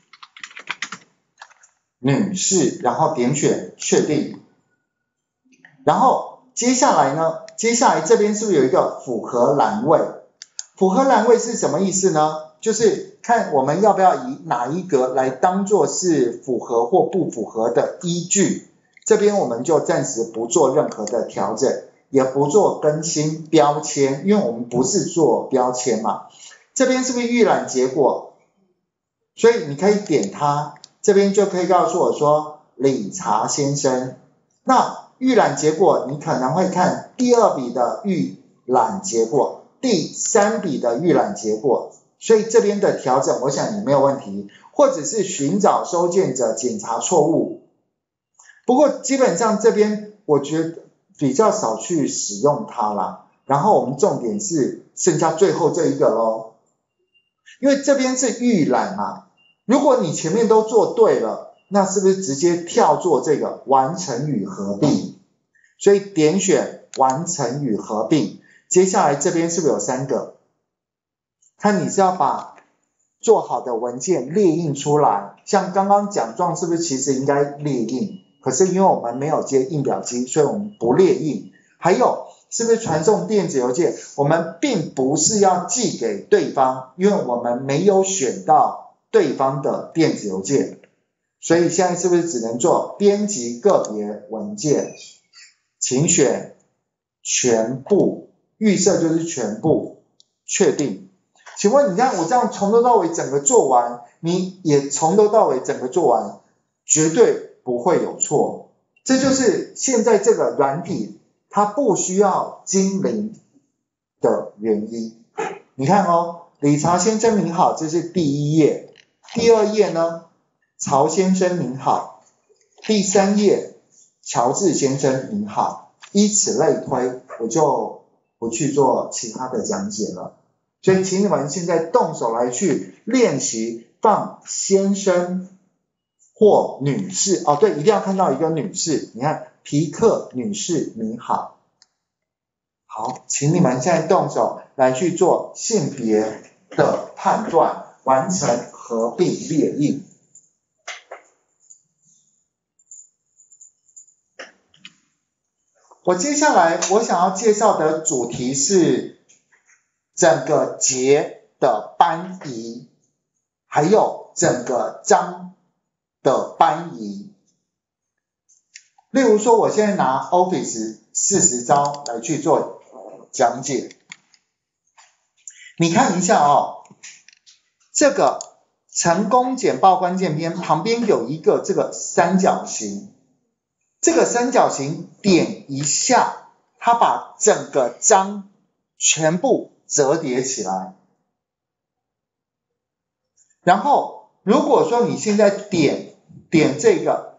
然后点选确定。然后接下来呢，这边是不是有一个符合栏位？符合栏位是什么意思呢？就是看我们要不要以哪一格来当做是符合或不符合的依据。这边我们就暂时不做任何的调整，也不做更新标签，因为我们不是做标签嘛。这边是不是预览结果？所以你可以点它，这边就可以告诉我说理查先生。那预览结果你可能会看第2笔的预览结果，第3笔的预览结果，所以这边的调整我想也没有问题，或者是寻找收件者检查错误。不过基本上这边我觉得比较少去使用它啦，然后我们重点是剩下最后这一个咯，因为这边是预览嘛，如果你前面都做对了，那是不是直接跳做这个完成与合并？所以点选完成与合并，接下来这边是不是有3个？看你是要把做好的文件列印出来，像刚刚奖状是不是其实应该列印？可是因为我们没有接印表机，所以我们不列印。还有是不是传送电子邮件？我们并不是要寄给对方，因为我们没有选到对方的电子邮件，所以现在是不是只能做编辑个别文件？请选全部，预设就是全部，确定。请问你看我这样从头到尾整个做完，你也从头到尾整个做完，绝对不会有错。这就是现在这个软体它不需要精灵的原因。你看哦，理查先生您好，这是第1页。第2页呢，曹先生您好。第3页，乔治先生您好。以此类推，我就不去做其他的讲解了。 所以请你们现在动手来去练习放先生或女士，哦对，一定要看到一个女士，你看皮克女士你好。好，请你们现在动手来去做性别的判断，完成合并列印。我接下来我想要介绍的主题是整个节的搬移，还有整个章的搬移。例如说，我现在拿 Office 40招来去做讲解。你看一下哦，这个成功简报关键篇旁边有一个这个三角形，这个三角形点一下，它把整个章全部折叠起来。然后如果说你现在点这个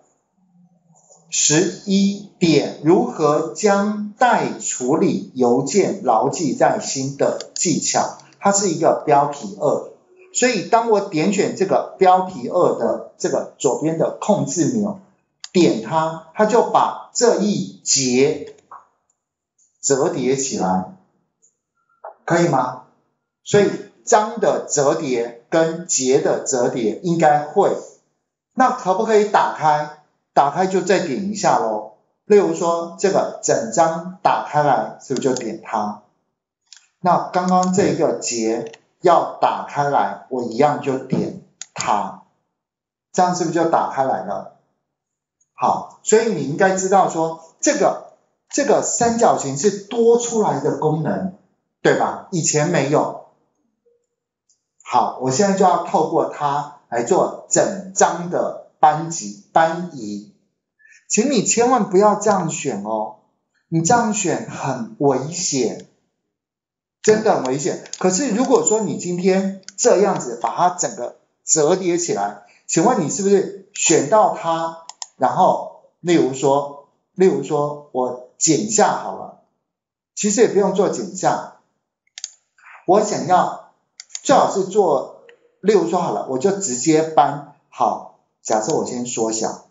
11点如何将待处理邮件牢记在心的技巧，它是一个标题2，所以当我点选这个标题2的这个左边的控制钮，点它，它就把这一节折叠起来，可以吗？所以章的折叠跟节的折叠应该会，那可不可以打开？打开就再点一下咯。例如说这个整章打开来，是不是就点它？那刚刚这个节要打开来，我一样就点它，这样是不是就打开来了？好，所以你应该知道说这个三角形是多出来的功能，对吧？以前没有。好，我现在就要透过它来做整章的搬移。请你千万不要这样选哦，你这样选很危险，真的很危险。可是如果说你今天这样子把它整个折叠起来，请问你是不是选到它，然后例如说我剪下好了，其实也不用做剪下，我想要最好是做，例如说好了，我就直接搬。好，假设我先缩小，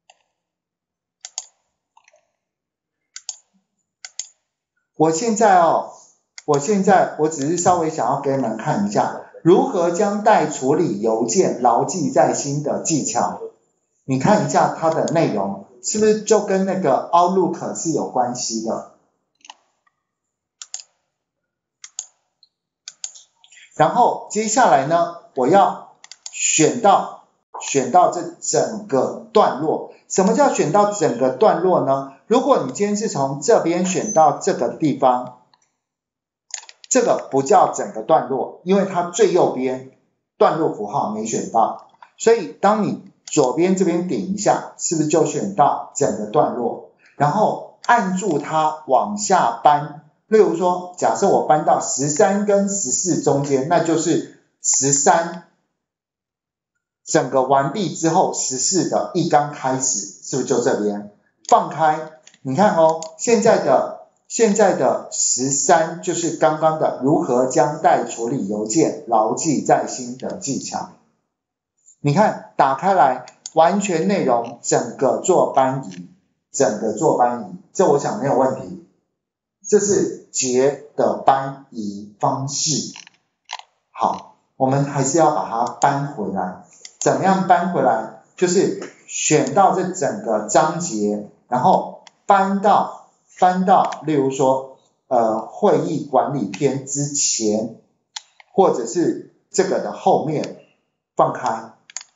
我现在我只是稍微想要给你们看一下如何将待处理邮件牢记在心的技巧。你看一下它的内容是不是就跟那个 Outlook 是有关系的？然后接下来呢，我要选到这整个段落。什么叫选到整个段落呢？如果你今天是从这边选到这个地方，这个不叫整个段落，因为它最右边段落符号没选到，所以当你左边这边点一下，是不是就选到整个段落？然后按住它往下搬，例如说假设我搬到13跟14中间，那就是13整个完毕之后14的一刚开始，是不是就这边放开？你看哦，现在的13就是刚刚的如何将待处理邮件牢记在心的技巧。你看打开来，完全内容整个做搬移，这我想没有问题。这是节的搬移方式。好，我们还是要把它搬回来。怎么样搬回来？就是选到这整个章节，然后搬到例如说会议管理篇之前，或者是这个的后面放开。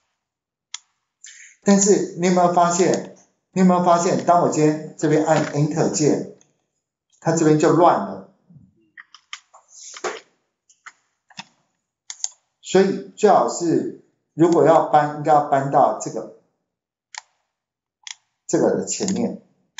但是你有没有发现，当我今天这边按 Enter 键，它这边就乱了。所以最好是如果要搬，应该要搬到这个的前面，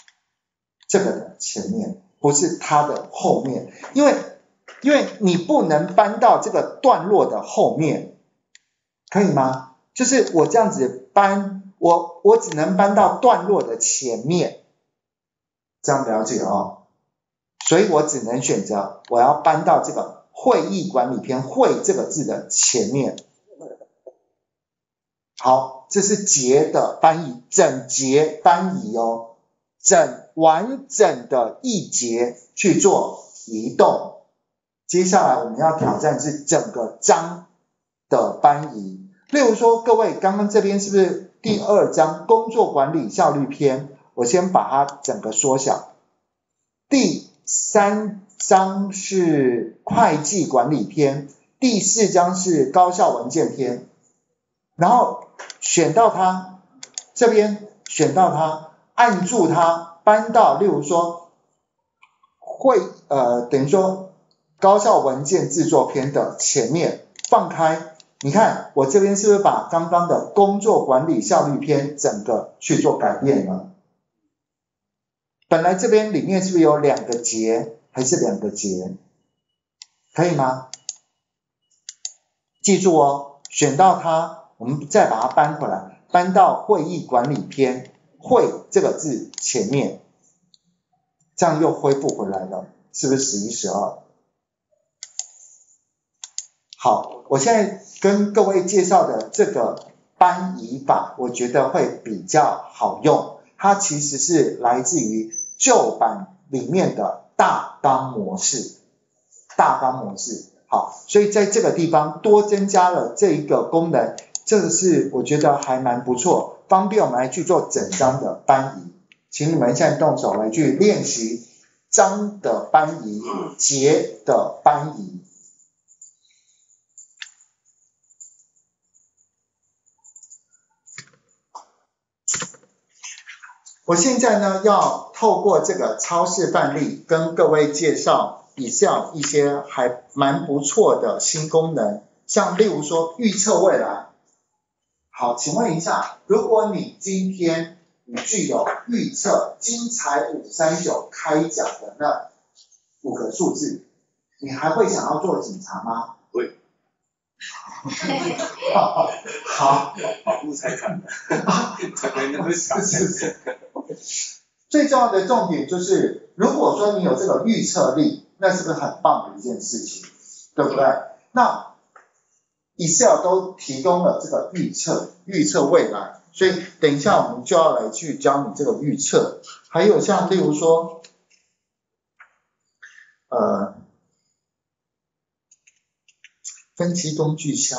不是它的后面，因为你不能搬到这个段落的后面，可以吗？就是我这样子搬，我只能搬到段落的前面，这样了解哦。所以我只能选择我要搬到这个会议管理篇，会这个字的前面。好，这是节的搬移，整节搬移哦，完整的一节去做移动。接下来我们要挑战是整个章的搬移。例如说，各位刚刚这边是不是第2章工作管理效率篇？我先把它整个缩小。第3章是会计管理篇，第4章是高效文件篇。然后选到它，这边选到它，按住它，搬到例如说等于说高效文件制作篇的前面，放开。你看我这边是不是把刚刚的工作管理效率篇整个去做改变了？本来这边里面是不是有2个节，还是2个节？可以吗？记住哦，选到它，我们再把它搬回来，搬到会议管理篇，会这个字前面，这样又恢复回来了，是不是11、12？好，我现在跟各位介绍的这个搬移法，我觉得会比较好用。它其实是来自于旧版里面的大纲模式。好，所以在这个地方多增加了这一个功能，这个是我觉得还蛮不错，方便我们来去做整章的搬移。请你们现在动手来去练习章的搬移、节的搬移。我现在呢要透过这个超市范例跟各位介绍Excel一些还蛮不错的新功能，像例如说预测未来。好，请问一下，如果你今天你具有预测精彩539开奖的那5个数字，你还会想要做警察吗？ 会。 好， 保护财产的，才能够想最重要的重点就是，如果说你有这个预测力，那是不是很棒的一件事情，对不对？那 Excel 都提供了这个预测未来，所以等一下我们就要来去教你这个预测。还有像例如说，分析工具箱。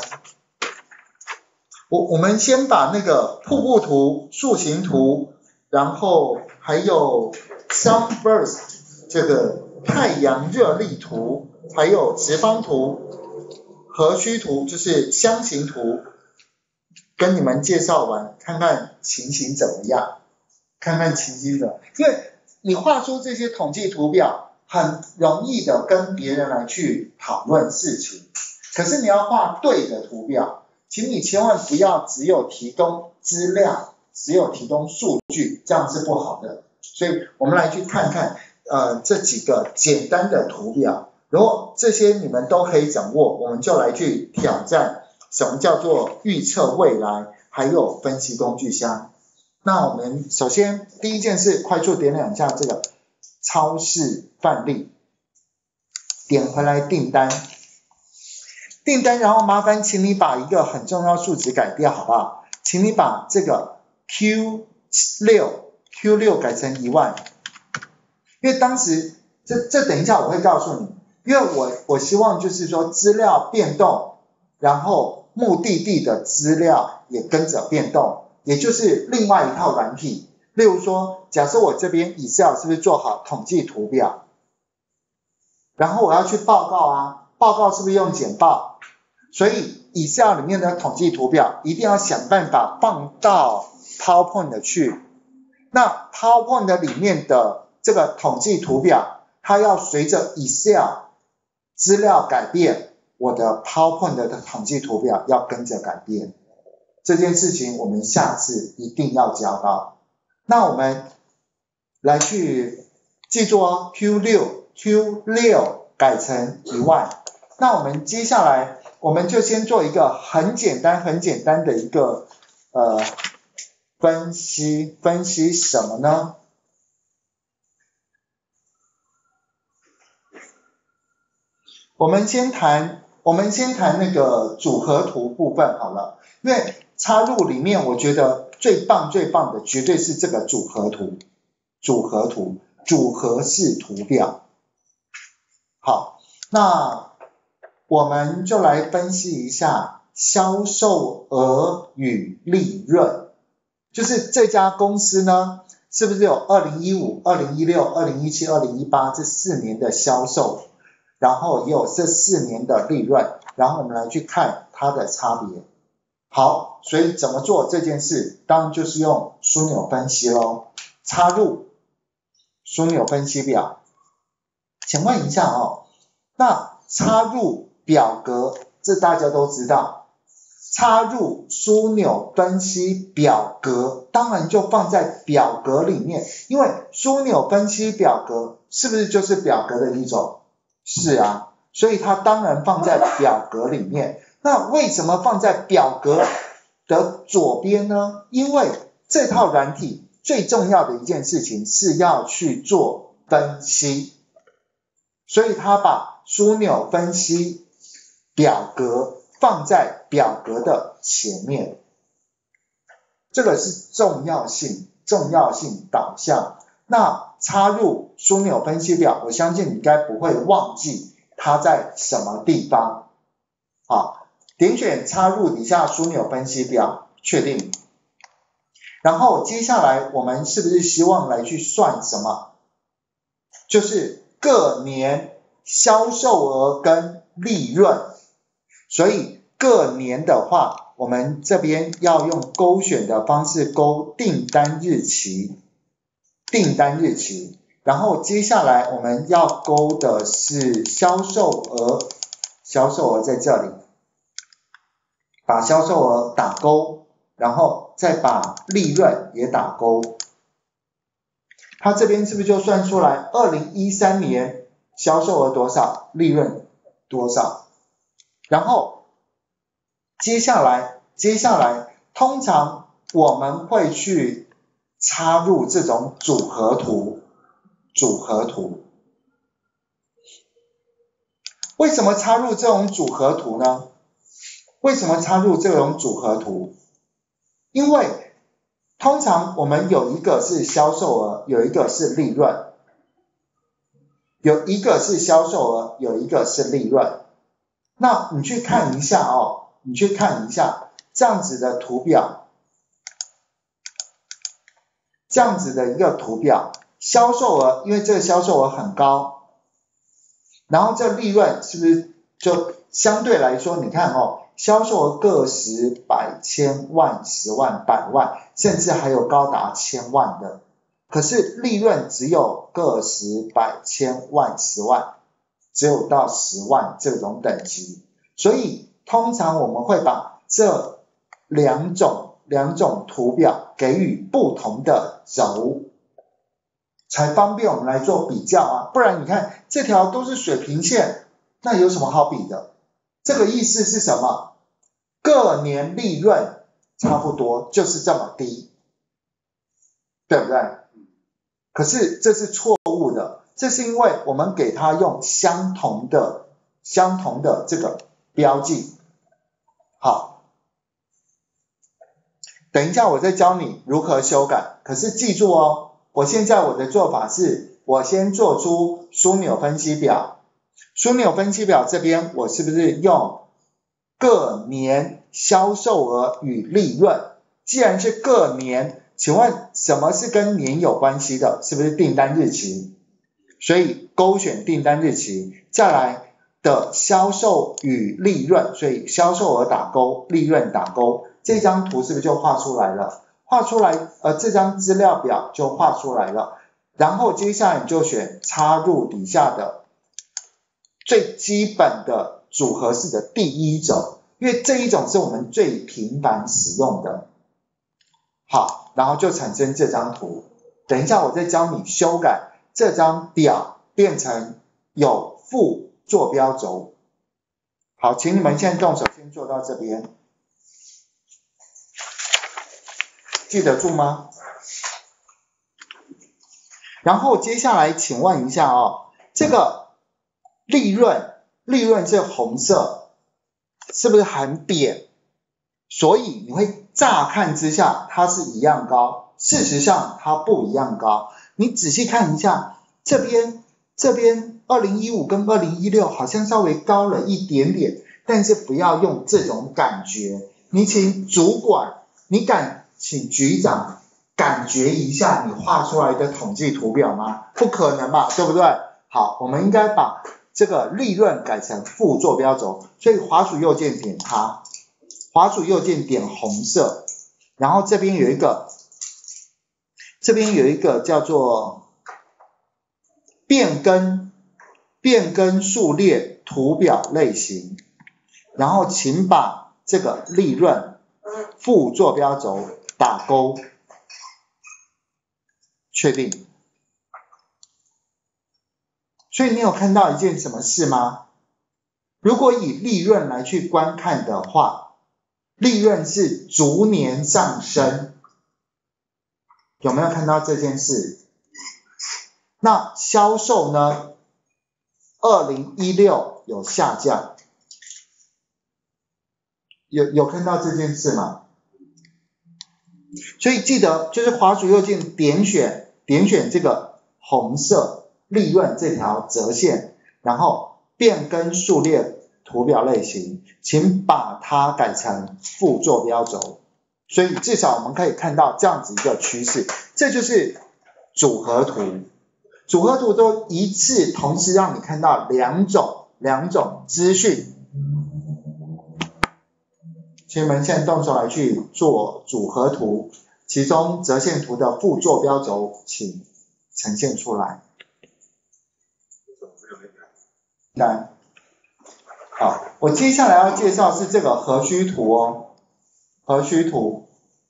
我们先把那个瀑布图、树形图，然后还有 sunburst 这个太阳热力图，还有直方图、和虚图，就是箱形图，跟你们介绍完，看看情形怎么样？因为你画出这些统计图表，很容易的跟别人来去讨论事情，可是你要画对的图表。请你千万不要只有提供资料，只有提供数据，这样是不好的。所以我们来去看看这几个简单的图表，如果这些你们都可以掌握，我们就来去挑战什么叫做预测未来，还有分析工具箱。那我们首先第一件事，快速点2下这个超市范例，点回来订单，然后麻烦请你把一个很重要数值改掉好不好？请你把这个 Q6 改成1万，因为当时这等一下我会告诉你，因为我希望就是说资料变动，然后目的地的资料也跟着变动，也就是另外一套软体。例如说，假设我这边 Excel 是不是做好统计图表，然后我要去报告啊，报告是不是用简报？所以 Excel 里面的统计图表一定要想办法放到 PowerPoint 去。那 PowerPoint 里面的这个统计图表，它要随着 Excel 资料改变，我的 PowerPoint 的统计图表要跟着改变。这件事情我们下次一定要教到。那我们来去记住哦 ，Q6 改成1万。那我们接下来我们就先做一个很简单的一个分析什么呢？ 我们先谈那个组合图部分好了，因为插入里面我觉得最棒的绝对是这个组合式图表。好，那我们就来分析一下销售额与利润，就是这家公司呢，是不是有2015、2016、2017、2018这4年的销售，然后也有这4年的利润，然后我们来去看它的差别。好，所以怎么做这件事？当然就是用枢纽分析咯，插入枢纽分析表。请问一下那插入表格，这大家都知道，插入枢纽分析表格，当然就放在表格里面，因为枢纽分析表格是不是就是表格的一种？是啊，所以它当然放在表格里面。那为什么放在表格的左边呢？因为这套软体最重要的一件事情是要去做分析，所以它把枢纽分析表格放在表格的前面，这个是重要性导向。那插入枢纽分析表，我相信你应该不会忘记它在什么地方。好，点选插入底下枢纽分析表，确定。然后接下来我们是不是希望来去算什么？就是各年销售额跟利润。所以各年的话，我们这边要用勾选的方式勾订单日期，然后接下来我们要勾的是销售额在这里，把销售额打勾，然后再把利润也打勾。它这边是不是就算出来2013年销售额多少，利润多少？然后接下来通常我们会去插入这种组合图。为什么插入这种组合图呢？因为通常我们有一个是销售额，有一个是利润，那你去看一下这样子的图表，这样子的一个图表，销售额，因为这个销售额很高，然后这利润是不是就相对来说，你看销售额个十、百、千、万、十万、百万，甚至还有高达千万的，可是利润只有个十、百、千、万、十万，只有到10万这种等级。所以通常我们会把这两种图表给予不同的轴，才方便我们来做比较啊，不然你看这条都是水平线，那有什么好比的？这个意思是什么？各年利润差不多就是这么低，对不对？可是这是错误的，这是因为我们给它用相同的这个标记。好，等一下我再教你如何修改，可是记住我现在我的做法是，我先做出枢纽分析表，枢纽分析表这边我是不是用各年销售额与利润？既然是各年，请问什么是跟年有关系的？是不是订单日期？所以勾选订单日期，再来的销售与利润，所以销售额打勾，利润打勾，这张图是不是就画出来了？这张资料表就画出来了。然后接下来你就选插入底下的最基本的组合式的第一种，因为这一种是我们最频繁使用的。好，然后就产生这张图。等一下我再教你修改这张表变成有副坐标轴。好，请你们现在动手先做到这边，记得住吗？然后接下来请问一下这个利润利润是红色，是不是很扁？所以你会乍看之下它是一样高，事实上它不一样高。你仔细看一下，这边2015跟2016好像稍微高了一点点，但是不要用这种感觉。你请主管，请局长感觉一下你画出来的统计图表吗？不可能嘛，对不对？好，我们应该把这个利润改成负坐标轴，所以滑鼠右键点它，滑鼠右键点红色，然后这边有一个叫做变更数列图表类型，然后请把这个利润负坐标轴打勾，确定。所以你有看到一件什么事吗？如果以利润来去观看的话，利润是逐年上升，有没有看到这件事？那销售呢？2016有下降，有看到这件事吗？所以记得就是滑鼠右键点选这个红色利润这条折线，然后变更数列图表类型，请把它改成负坐标轴。所以至少我们可以看到这样子一个趋势，这就是组合图。组合图都一次同时让你看到两种资讯。请你们现在动手来去做组合图，其中折线图的负坐标轴请呈现出来。好，我接下来要介绍是这个核须图哦，核须图。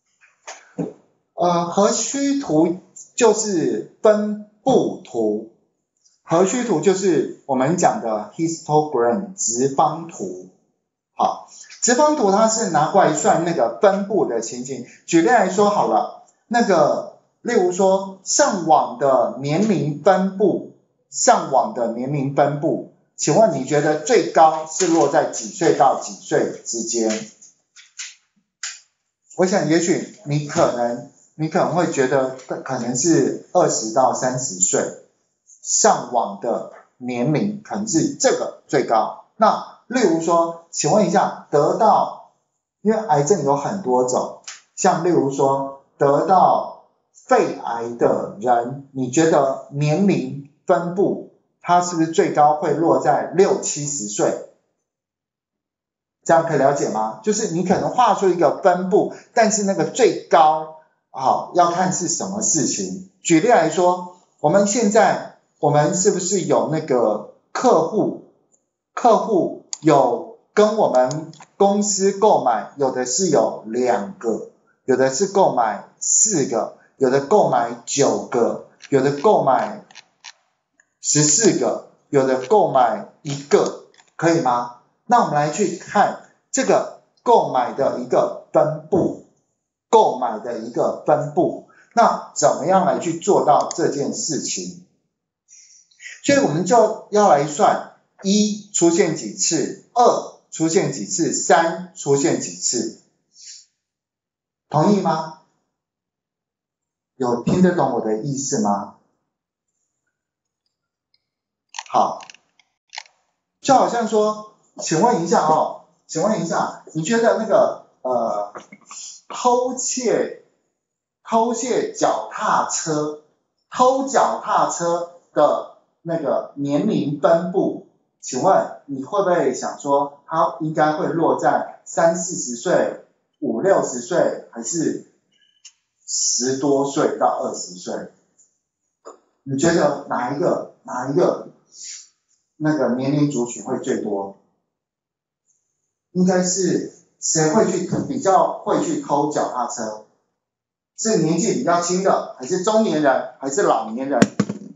核须图就是分布图，核须图就是我们讲的 histogram 直方图。好，直方图它是拿过来算那个分布的情形。举例来说好了，例如说上网的年龄分布，请问你觉得最高是落在几岁到几岁之间？我想也许你可能会觉得可能是20到30岁，上网的年龄可能是这个最高。那例如说，请问一下，因为癌症有很多种，像例如说得到肺癌的人，你觉得年龄分布它是不是最高会落在60、70岁？这样可以了解吗？就是你可能画出一个分布，但是那个最高要看是什么事情。举例来说，我们是不是有那个客户有跟我们公司购买，有的是有2个，有的是购买4个，有的购买9个，有的购买14个，有的购买1个，可以吗？那我们来去看这个购买的一个分布，那怎么样来去做到这件事情？所以我们就要来算1出现几次，2出现几次，3出现几次，同意吗？有听得懂我的意思吗？好，就好像说，请问一下，你觉得那个偷窃脚踏车的那个年龄分布，请问你会不会想说它应该会落在30、40岁、50、60岁，还是10多岁到20岁？你觉得哪一个那个年龄族群会最多？应该是谁比较会去偷脚踏车？是年纪比较轻的，还是中年人，还是老年人？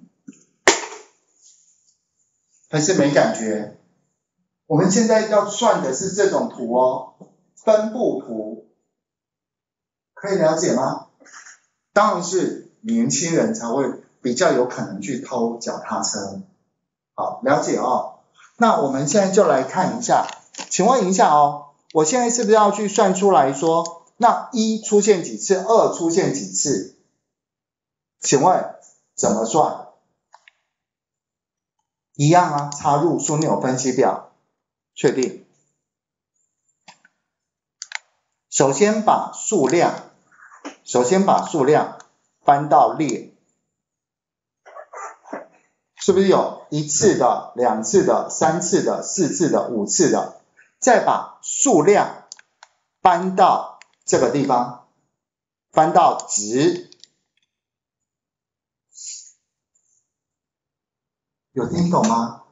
还是没感觉？我们现在要算的是这种图哦，分布图，可以了解吗？当然是年轻人才会比较有可能去偷脚踏车。好，了解哦。 那我们现在就来看一下，请问一下哦，我现在是不是要去算出来说，那1出现几次，2出现几次？请问怎么算？一样啊，插入枢纽分析表，确定。首先把数量搬到列，是不是有1次的、2次的、3次的、4次的、5次的？再把数量搬到这个地方，搬到值。有听懂吗？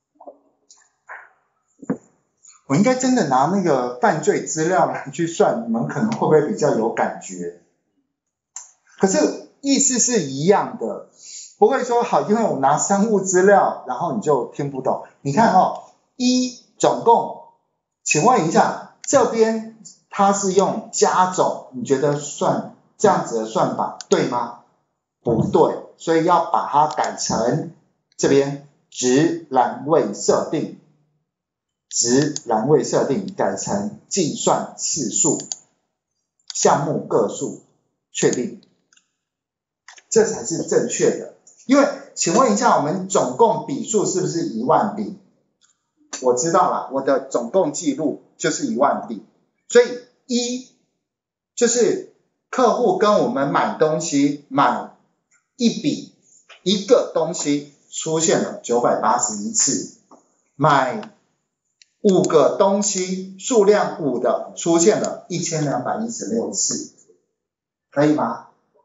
我应该真的拿那个犯罪资料来去算，你们可能会不会比较有感觉？可是意思是一样的，不会说好，因为我拿生物资料，然后你就听不懂。你看哦，1总共，请问一下，这边它是用加总，你觉得算这样子的算法对吗？不对，所以要把它改成这边值栏位设定，改成计算次数，项目个数，确定，这才是正确的。因为请问一下，我们总共笔数是不是10000笔？我知道了，我的总共记录就是10000笔，所以1就是客户跟我们买东西，买一个东西出现了981次，买5个东西，数量5的出现了1216次，可以吗？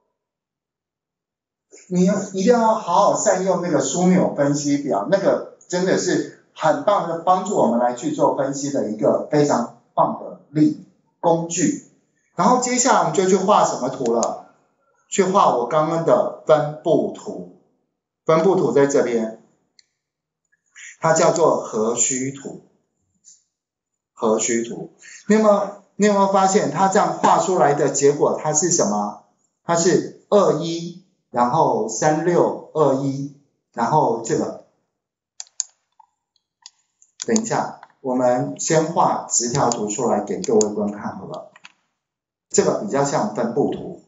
你一定要好好善用那个枢纽分析表，那个真的是很棒的帮助我们来去做分析的一个非常棒的工具。然后接下来我们就去画什么图了？去画我刚刚的分布图，分布图在这边，它叫做和虚图。你有没有发现它这样画出来的结果它是什么？它是21，然后3621，然后这个，等一下，我们先画直条图出来给各位观众看好了。这个比较像分布图，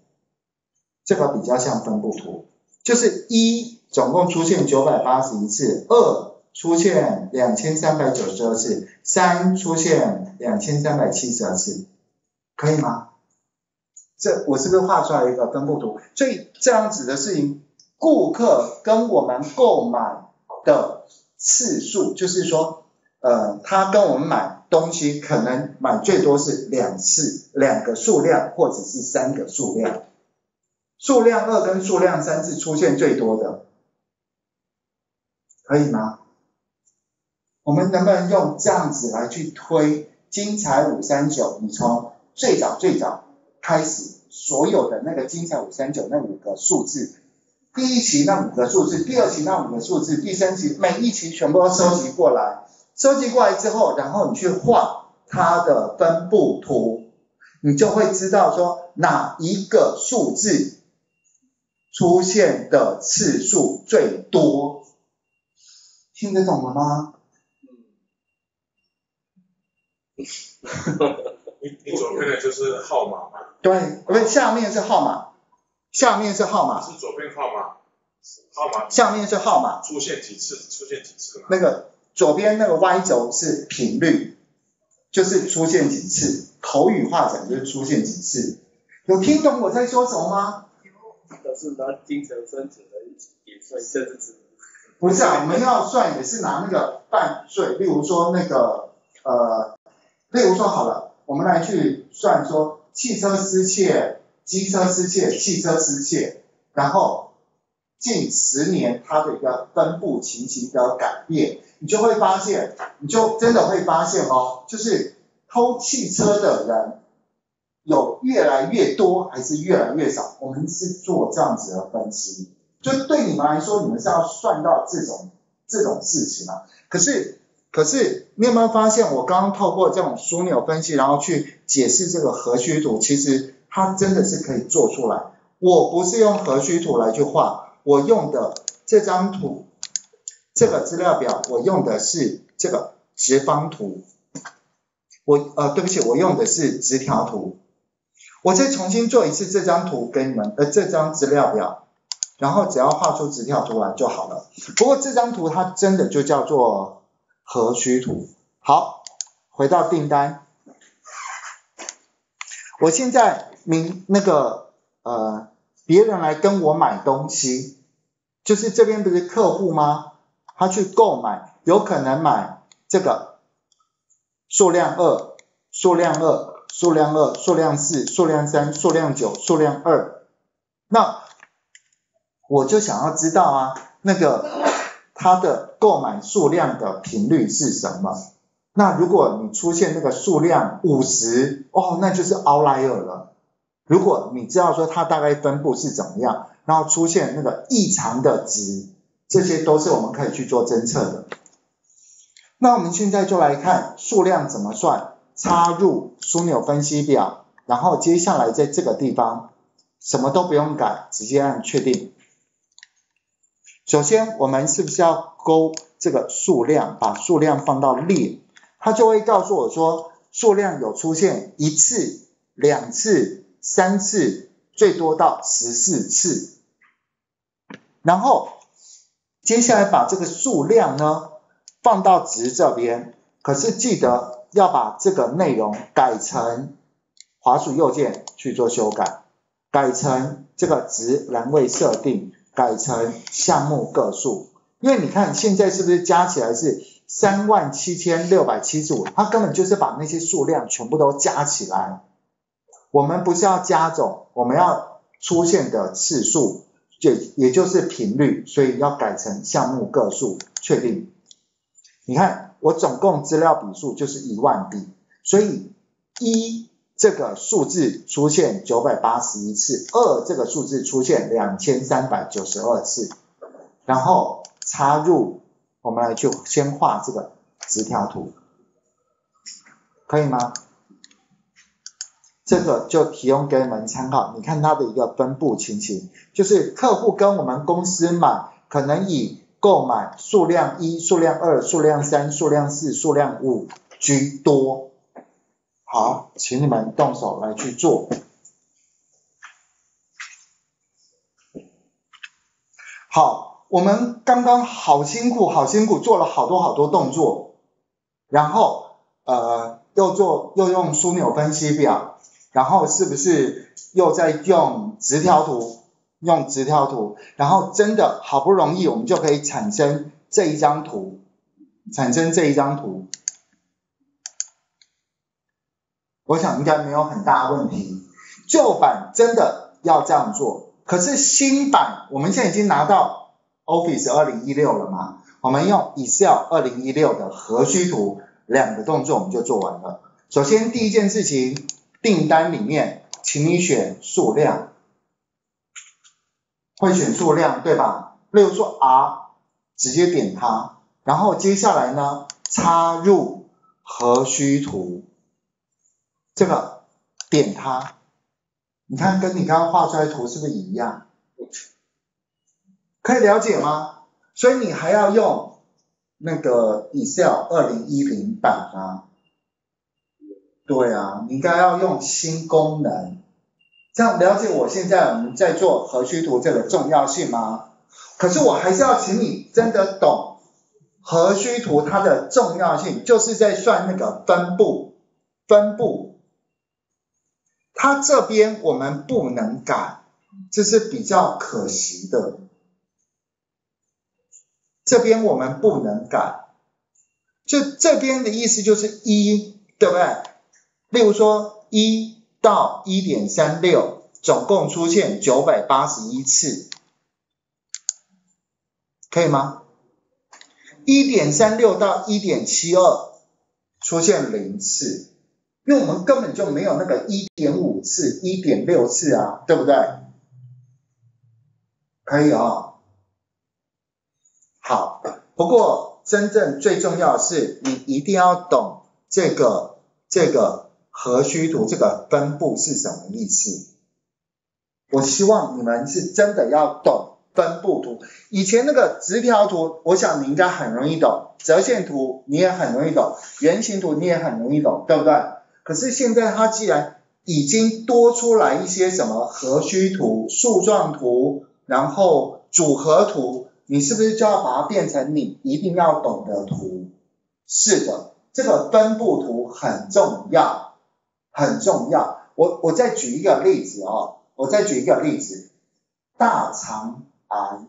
就是1总共出现981次，2出现2392次，3出现2372次，可以吗？这我是不是画出来一个分布图？所以这样子的事情，顾客跟我们购买的次数，就是说他跟我们买东西可能买最多是2次，2个数量或者是3个数量，数量2跟数量3是出现最多的，可以吗？我们能不能用这样子来去推精彩539？你从最早开始，所有的那个精彩539那5个数字，第一期那5个数字，第二期那5个数字，第三期每一期全部都收集过来之后，然后你去画它的分布图，你就会知道说哪一个数字出现的次数最多。听得懂了吗？ 你左边的就是号码吗？ 对，不是，下面是号码， 是左边号码， 下面是号码， 出现几次吗？ 那个左边那个 Y 轴是频率，就是出现几次，口语化讲就是出现几次。有听懂我在说什么吗？ 都是拿精神分子的也算这是指。 不是啊，我们要算也是拿那个犯罪，例如说好了，我们来去算说汽车失窃、机车失窃、汽车失窃，然后近10年它的一个分布情形的改变，你就真的会发现哦，就是偷汽车的人有越来越多还是越来越少，我们是做这样子的分析，就对你们来说，你们是要算到这种事情啊。可是你有没有发现，我刚刚透过这种枢纽分析，然后去解释这个和虚图，其实它真的是可以做出来。我不是用和虚图来去画，我用的这张图，这个资料表，我用的是这个直方图，对不起，我用的是直条图。我再重新做一次这张图给你们，这张资料表，然后只要画出直条图来就好了。不过这张图它真的就叫做核需图。好，回到订单，我现在别人来跟我买东西，就是这边不是客户吗？他去购买，有可能买这个数量2、数量2、数量2、数量4、数量3、数量9、数量2。那我就想要知道啊，它的购买数量的频率是什么？那如果你出现那个数量50，那就是 outlier 了。如果你知道说它大概分布是怎么样，然后出现那个异常的值，这些都是我们可以去做侦测的。那我们现在就来看数量怎么算，插入枢纽分析表，然后接下来在这个地方什么都不用改，直接按确定。首先我们是不是要勾这个数量，把数量放到列，它就会告诉我说数量有出现1次、2次、3次，最多到14次。然后接下来把这个数量呢放到值这边，可是记得要把这个内容改成滑鼠右键去做修改，改成这个值栏位设定，改成项目个数。因为你看现在是不是加起来是37675，它根本就是把那些数量全部都加起来。我们不是要加总，我们要出现的次数，也就是频率，所以要改成项目个数，确定。你看我总共资料笔数就是10000笔，所以1这个数字出现981次，2这个数字出现2392次，然后插入，我们来就先画这个直条图，可以吗？这个就提供给你们参考，你看它的一个分布情形，就是客户跟我们公司买，可能以购买数量1、数量2、数量3、数量4、数量5居多。好，请你们动手来去做。好，我们刚刚好辛苦做了好多动作，然后又用枢纽分析表，然后是不是又在用直条图，然后真的好不容易我们就可以产生这一张图，我想应该没有很大的问题。旧版真的要这样做，可是新版我们现在已经拿到 Office 2016了嘛，我们用 Excel 2016的核需图2个动作我们就做完了。首先第一件事情，订单里面请你选数量，会选数量对吧？例如说 R 直接点它，然后接下来呢插入核需图，这个点它，你看跟你刚刚画出来的图是不是一样？可以了解吗？所以你还要用那个 Excel 2010版啊。对啊，你应该要用新功能，这样了解我现在我们在做核需图这个重要性吗？可是我还是要请你真的懂核需图它的重要性，就是在算那个分布，它这边我们不能改，这是比较可惜的，这边我们不能改，就这边的意思就是1，对不对？例如说1到 1.36 总共出现981次，可以吗？ 1.36 到 1.72 出现0次，因为我们根本就没有那个 1.5 次 1.6 次啊，对不对？可以哦。好，不过真正最重要的是你一定要懂这个核需图这个分布是什么意思。我希望你们是真的要懂分布图。以前那个直条图，我想你应该很容易懂，折线图你也很容易懂，圆形图你也很容易懂，对不对？可是现在它既然已经多出来一些什么核虚图、树状图，然后组合图，你是不是就要把它变成你一定要懂的图？是的，这个分布图很重要，很重要。我再举一个例子大肠癌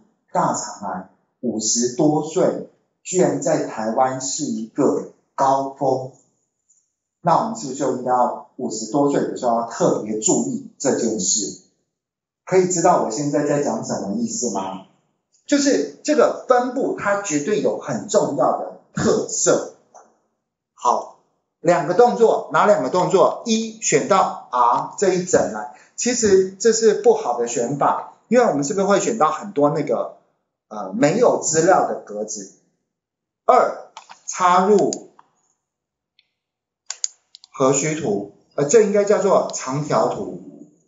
50多岁，居然在台湾是一个高峰，那我们是不是就应该要50多岁的时候要特别注意这件事？可以知道我现在在讲什么意思吗？就是这个分布它绝对有很重要的特色。好，两个动作，哪两个动作？一，选到 R 这一整来，其实这是不好的选法，因为我们是不是会选到很多那个没有资料的格子？二，插入核虚图，这应该叫做长条图。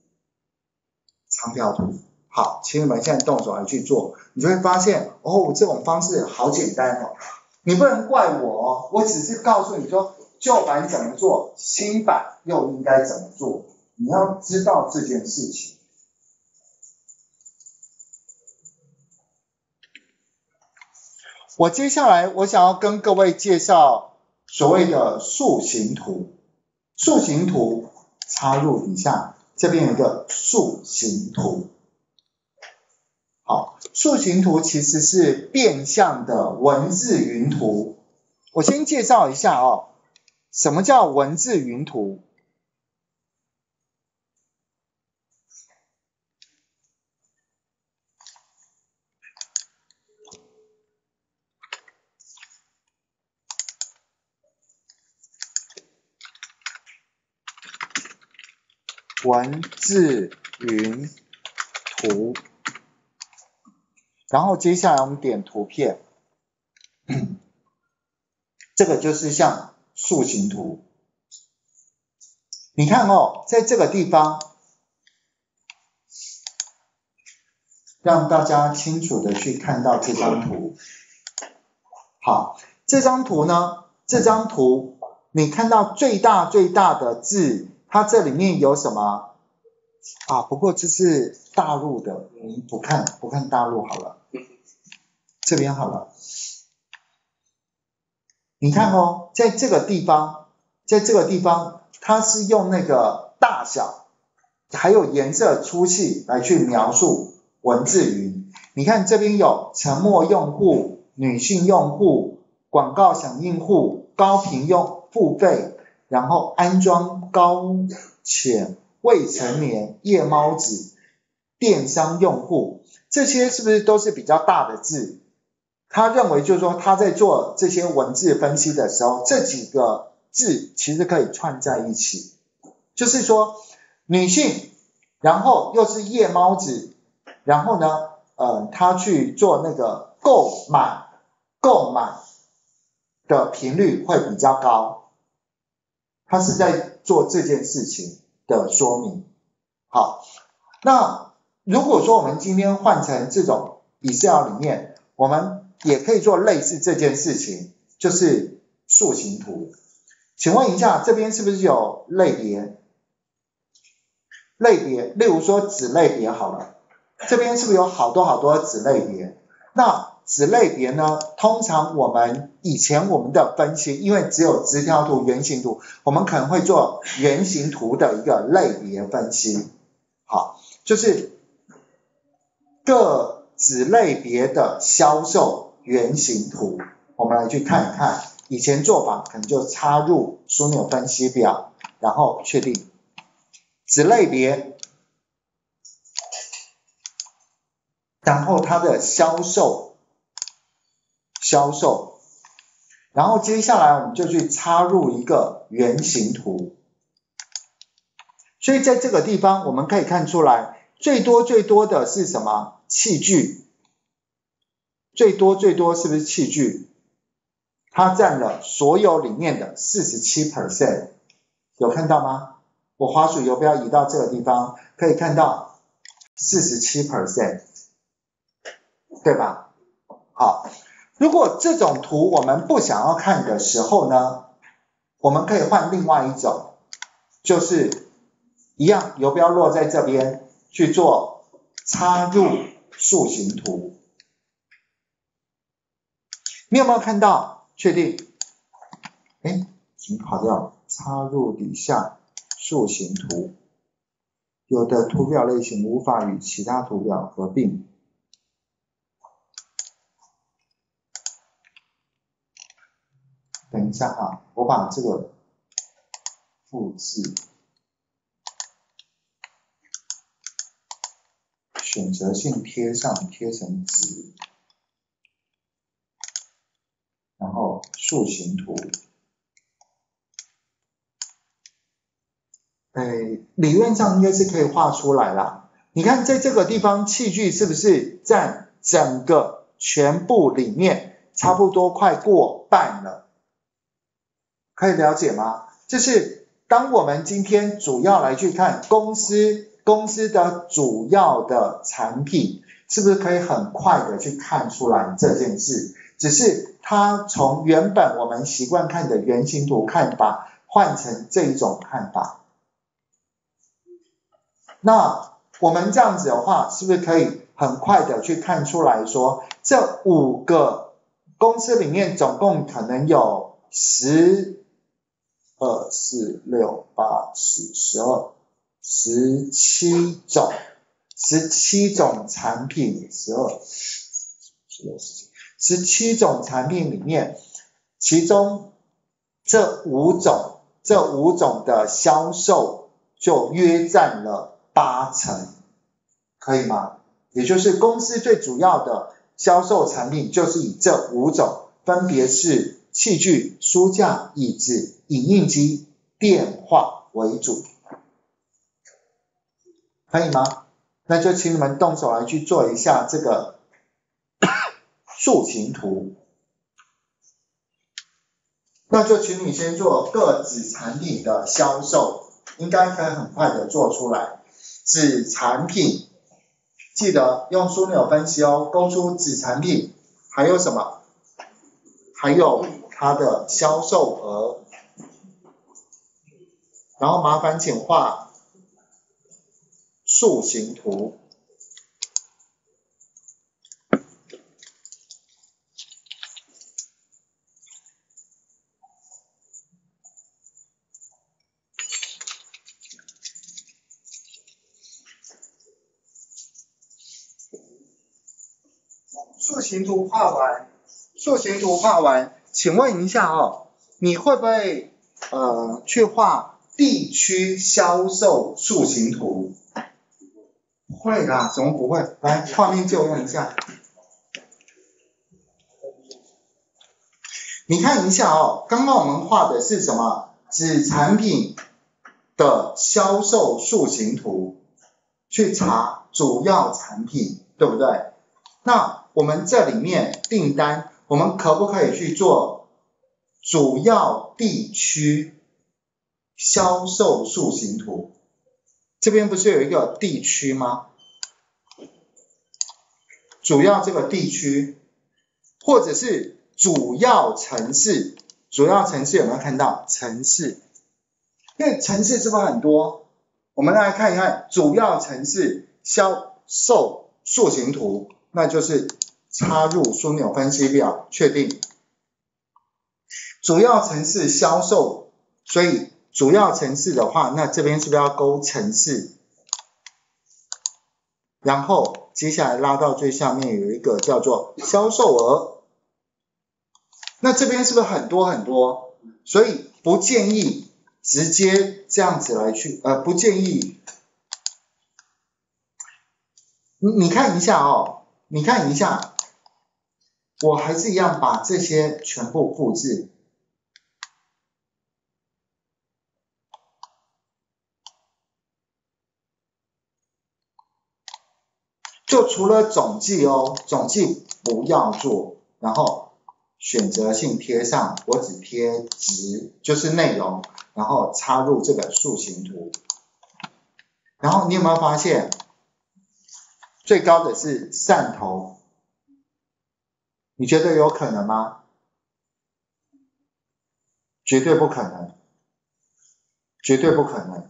好，请你们现在动手来去做，你就会发现哦，这种方式好简单哦。你不能怪我哦，我只是告诉你说旧版怎么做，新版又应该怎么做，你要知道这件事情。我接下来我想要跟各位介绍所谓的树形图。树形图插入底下，这边有一个树形图。好，树形图其实是变相的文字云图。我先介绍一下哦，什么叫文字云图？文字云图，然后接下来我们点图片，这个就是像树形图。你看哦，在这个地方，让大家清楚的去看到这张图。好，这张图呢，你看到最大的字，它这里面有什么？不过这是大陆的，你不看大陆好了，这边好了。你看哦，在这个地方，它是用那个大小，还有颜色粗细来去描述文字云。你看这边有沉默用户、女性用户、广告响应户、高频用付费，然后安装高潜、未成年、夜猫子、电商用户，这些是不是都是比较大的字？他认为就是说他在做这些文字分析的时候，这几个字其实可以串在一起，就是说女性，然后又是夜猫子，然后呢他去做那个购买的频率会比较高，他是在做这件事情的说明。好，那如果说我们今天换成这种 Excel 里面，我们也可以做类似这件事情，就是树形图。请问一下，这边是不是有类别？例如说子类别好了，这边是不是有好多子类别？那子类别呢，通常以前我们的分析，因为只有直条图、圆形图，我们可能会做圆形图的一个类别分析。好，就是各子类别的销售圆形图，我们来去看一看。以前做法可能就插入枢纽分析表，然后确定子类别，然后它的销售，然后接下来我们就去插入一个圆形图。所以在这个地方我们可以看出来，最多的是什么？器具。最多是不是器具？它占了所有里面的 47%， 有看到吗？我滑鼠游标移到这个地方，可以看到 47%。 对吧？好，如果这种图我们不想要看的时候呢，我们可以换另外一种，就是一样游标落在这边去做插入树形图。你有没有看到？确定？哎，怎么跑掉了？插入底下树形图，有的图表类型无法与其他图表合并。等一下啊，我把这个复制，选择性贴上，贴成直，然后树形图。理论上应该是可以画出来啦。你看在这个地方器具是不是占整个全部里面差不多快过半了？可以了解吗？就是当我们今天主要来去看公司的主要的产品，是不是可以很快的去看出来这件事？只是它从原本我们习惯看的圆形图看法换成这一种看法。那我们这样子的话，是不是可以很快的去看出来说，这5个公司里面总共可能有12、4、6、8、10、12、17种产品，17种产品里面，其中这5种的销售就约占了80%，可以吗？也就是公司最主要的销售产品就是以这5种，分别是器具、书架、椅子、影印机、电话为主，可以吗？那就请你们动手来去做一下这个树形图。那就请你先做各子产品的销售，应该可以很快的做出来。子产品，记得用枢纽分析哦，勾出子产品，还有什么？还有它的销售额。然后麻烦请画树形图。树形图画完，请问一下哦，你会不会去画地区销售树形图？会啦，怎么不会？来，画面借我用一下。你看一下哦，刚刚我们画的是什么？子产品的销售树形图，去查主要产品，对不对？那我们这里面订单，我们可不可以去做主要地区销售树形图？这边不是有一个地区吗？主要这个地区，或者是主要城市，主要城市有没有看到？城市，因为城市是不是很多？我们来看一看主要城市销售树形图，那就是插入枢纽分析表，确定。主要城市销售，所以主要城市的话，那这边是不是要勾城市？然后接下来拉到最下面有一个叫做销售额，那这边是不是很多很多？所以不建议直接这样子来去，不建议。你看一下哦，你看一下，我还是一样把这些全部复制。就除了总计哦，总计不要做，然后选择性贴上，我只贴值，就是内容，然后插入这个树形图。然后你有没有发现，最高的是汕头， 你觉得有可能吗？绝对不可能，绝对不可能。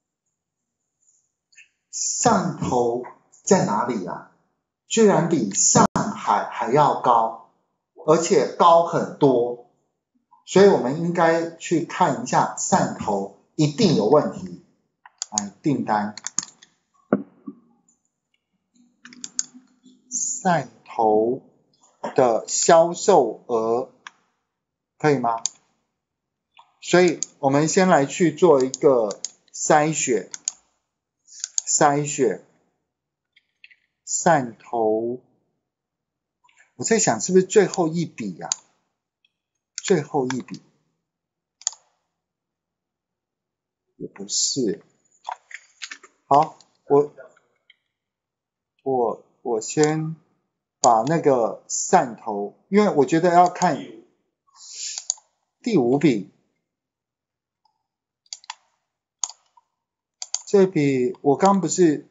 汕头在哪里啊？居然比上海还要高，而且高很多，所以我们应该去看一下汕头，一定有问题。来，订单，汕头的销售额可以吗？所以我们先来去做一个筛选，汕头，我在想是不是最后一笔呀？最后一笔也不是。好，我先把那个汕头，因为我觉得要看第5笔。这笔我刚不是，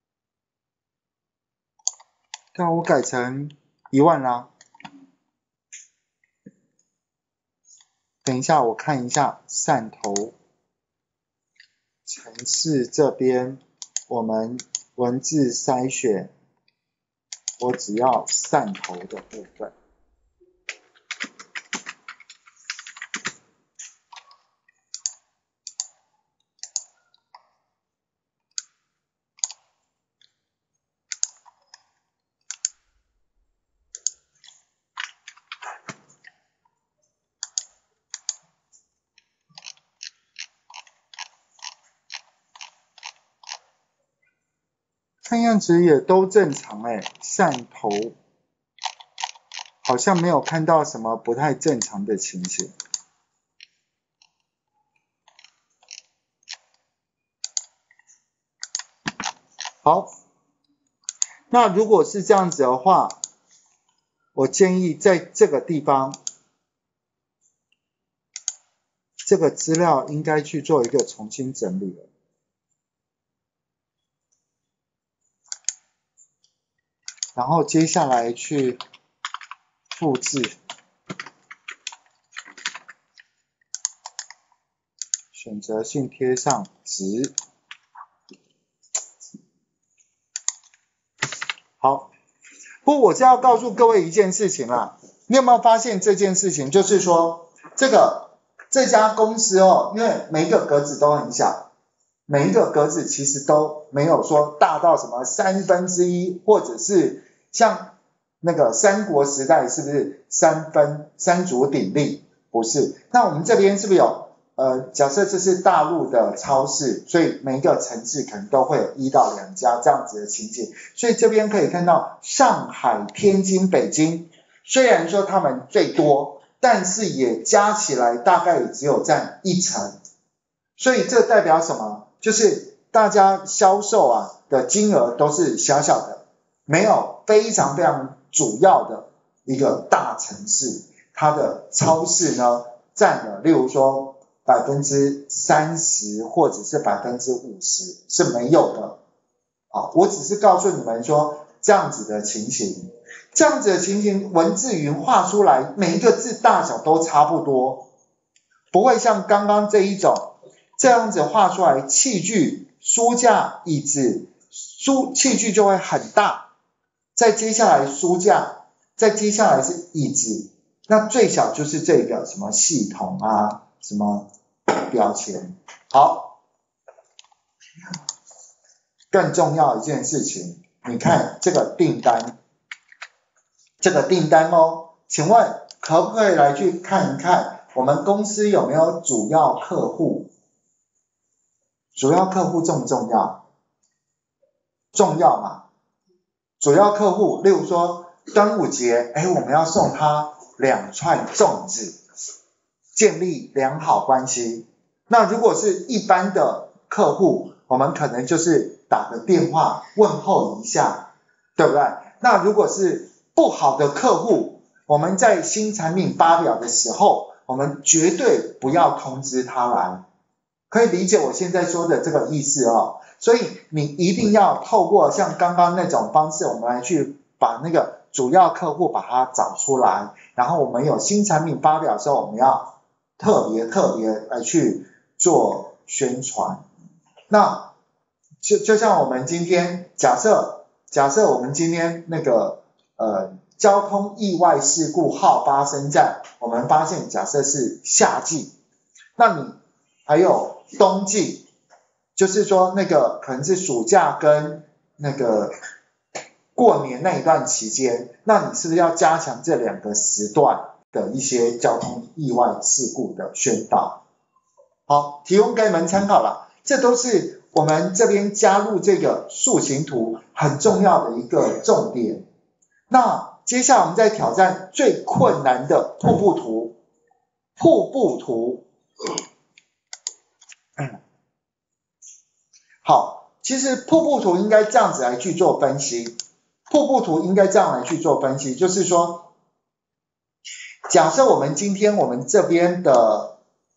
但我改成1万啦。等一下我看一下汕头城市这边，我们文字筛选，我只要汕头的部分。看样子也都正常汕头好像没有看到什么不太正常的情形。好，那如果是这样子的话，我建议在这个地方，这个资料应该去做一个重新整理了。然后接下来去复制，选择性贴上值。好，不过我是要告诉各位一件事情啦，你有没有发现这件事情？就是说，这家公司哦，因为每一个格子都很小，每一个格子其实都没有说大到什么1/3，或者是像那个三国时代是不是三足鼎立？不是。那我们这边是不是有假设这是大陆的超市，所以每一个城市可能都会有1到2家这样子的情景。所以这边可以看到上海、天津、北京，虽然说他们最多，但是也加起来大概也只有占1成。所以这代表什么？就是大家销售的金额都是小小的，没有非常非常主要的一个大城市，它的超市呢占了例如说30%或者是50%是没有的。我只是告诉你们说这样子的情形，这样子的情形文字云画出来每一个字大小都差不多，不会像刚刚这一种这样子画出来，器具、书架、椅子，器具就会很大，再接下来书架，再接下来是椅子，那最小就是这个什么系统什么标签。好，更重要一件事情，你看这个订单，请问可不可以来去看一看我们公司有没有主要客户？主要客户重不重要？重要嘛。主要客户，例如说端午节，我们要送他2串粽子，建立良好关系。那如果是一般的客户，我们可能就是打个电话问候一下，对不对？那如果是不好的客户，我们在新产品发表的时候，我们绝对不要通知他来。可以理解我现在说的这个意思哦。所以你一定要透过像刚刚那种方式，我们来去把那个主要客户把它找出来，然后我们有新产品发表的时候，我们要特别来去做宣传。那就像我们今天假设我们今天那个交通意外事故号发生在我们发现假设是夏季，那你还有冬季，就是说那个可能是暑假跟那个过年那一段期间，那你是不是要加强这2个时段的一些交通意外事故的宣导？好，提供给你们参考了，这都是我们这边加入这个树形图很重要的一个重点。那接下来我们再挑战最困难的瀑布图。好，其实瀑布图应该这样子来去做分析。就是说，假设我们今天我们这边的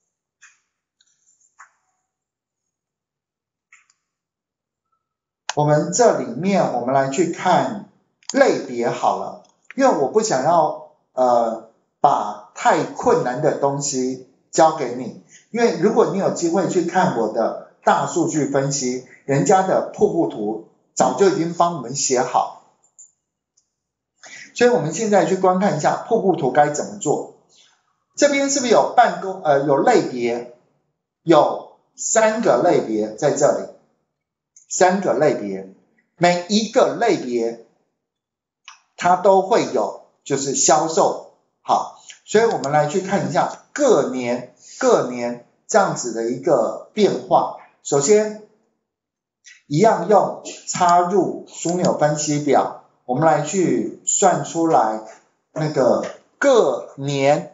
我们这里面我们来去看类别好了，因为我不想要把太困难的东西交给你，因为如果你有机会去看我的大数据分析，人家的瀑布图早就已经帮我们写好，所以我们现在去观看一下瀑布图该怎么做。这边是不是有有类别，有3个类别在这里，3个类别，每一个类别它都会有就是销售。好，所以我们来去看一下各年这样子的一个变化。首先一样用插入枢纽分析表，我们来去算出来那个各年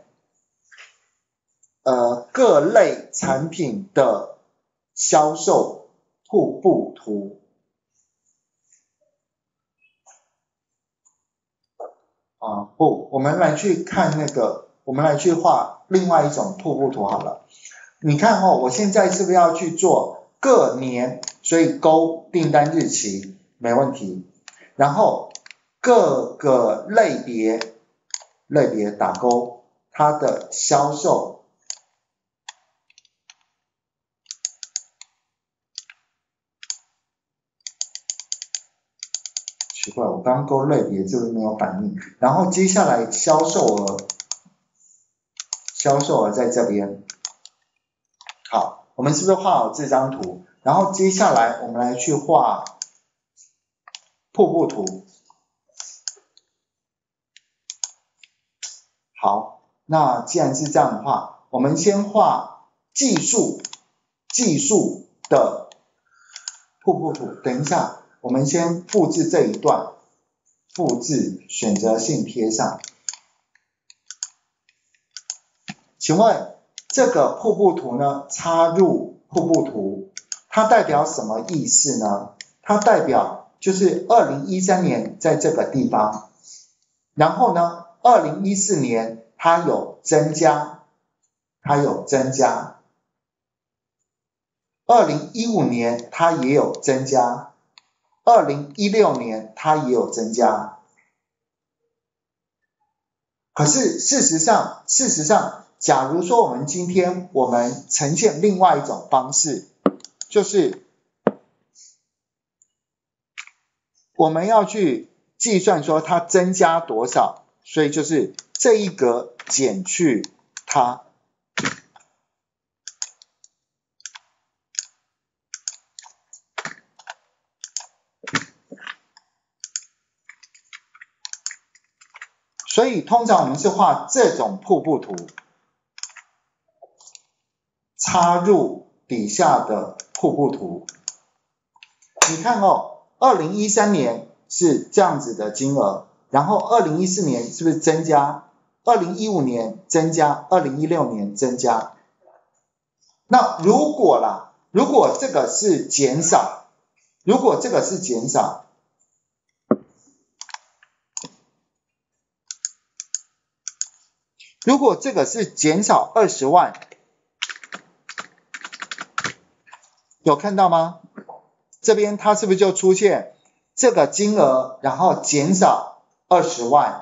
各类产品的销售瀑布图。我们来去看我们来去画另外一种瀑布图好了。你看我现在是不是要去做各年，所以勾订单日期没问题，然后各个类别打勾它的销售。奇怪，我刚勾类别就是没有反应。然后接下来销售额在这边。好，我们是不是画好这张图？然后接下来我们来去画瀑布图。好，那既然是这样的话，我们先画技术的瀑布图。等一下，我们先复制这一段，复制选择性贴上。请问这个瀑布图呢，插入瀑布图，它代表什么意思呢？它代表就是2013年在这个地方，然后呢2014年它有增加，2015年它也有增加，2016年它也有增加。可是事实上，假如说我们今天我们呈现另外一种方式，就是我们要去计算说它增加多少，所以就是这一格减去它。所以通常我们是画这种瀑布图，插入底下的瀑布图。你看2013年是这样子的金额，然后2014年是不是增加，2015年增加，2016年增加。那如果这个是减少，如果这个是减少20万，有看到吗？这边它是不是就出现这个金额，然后减少 20万，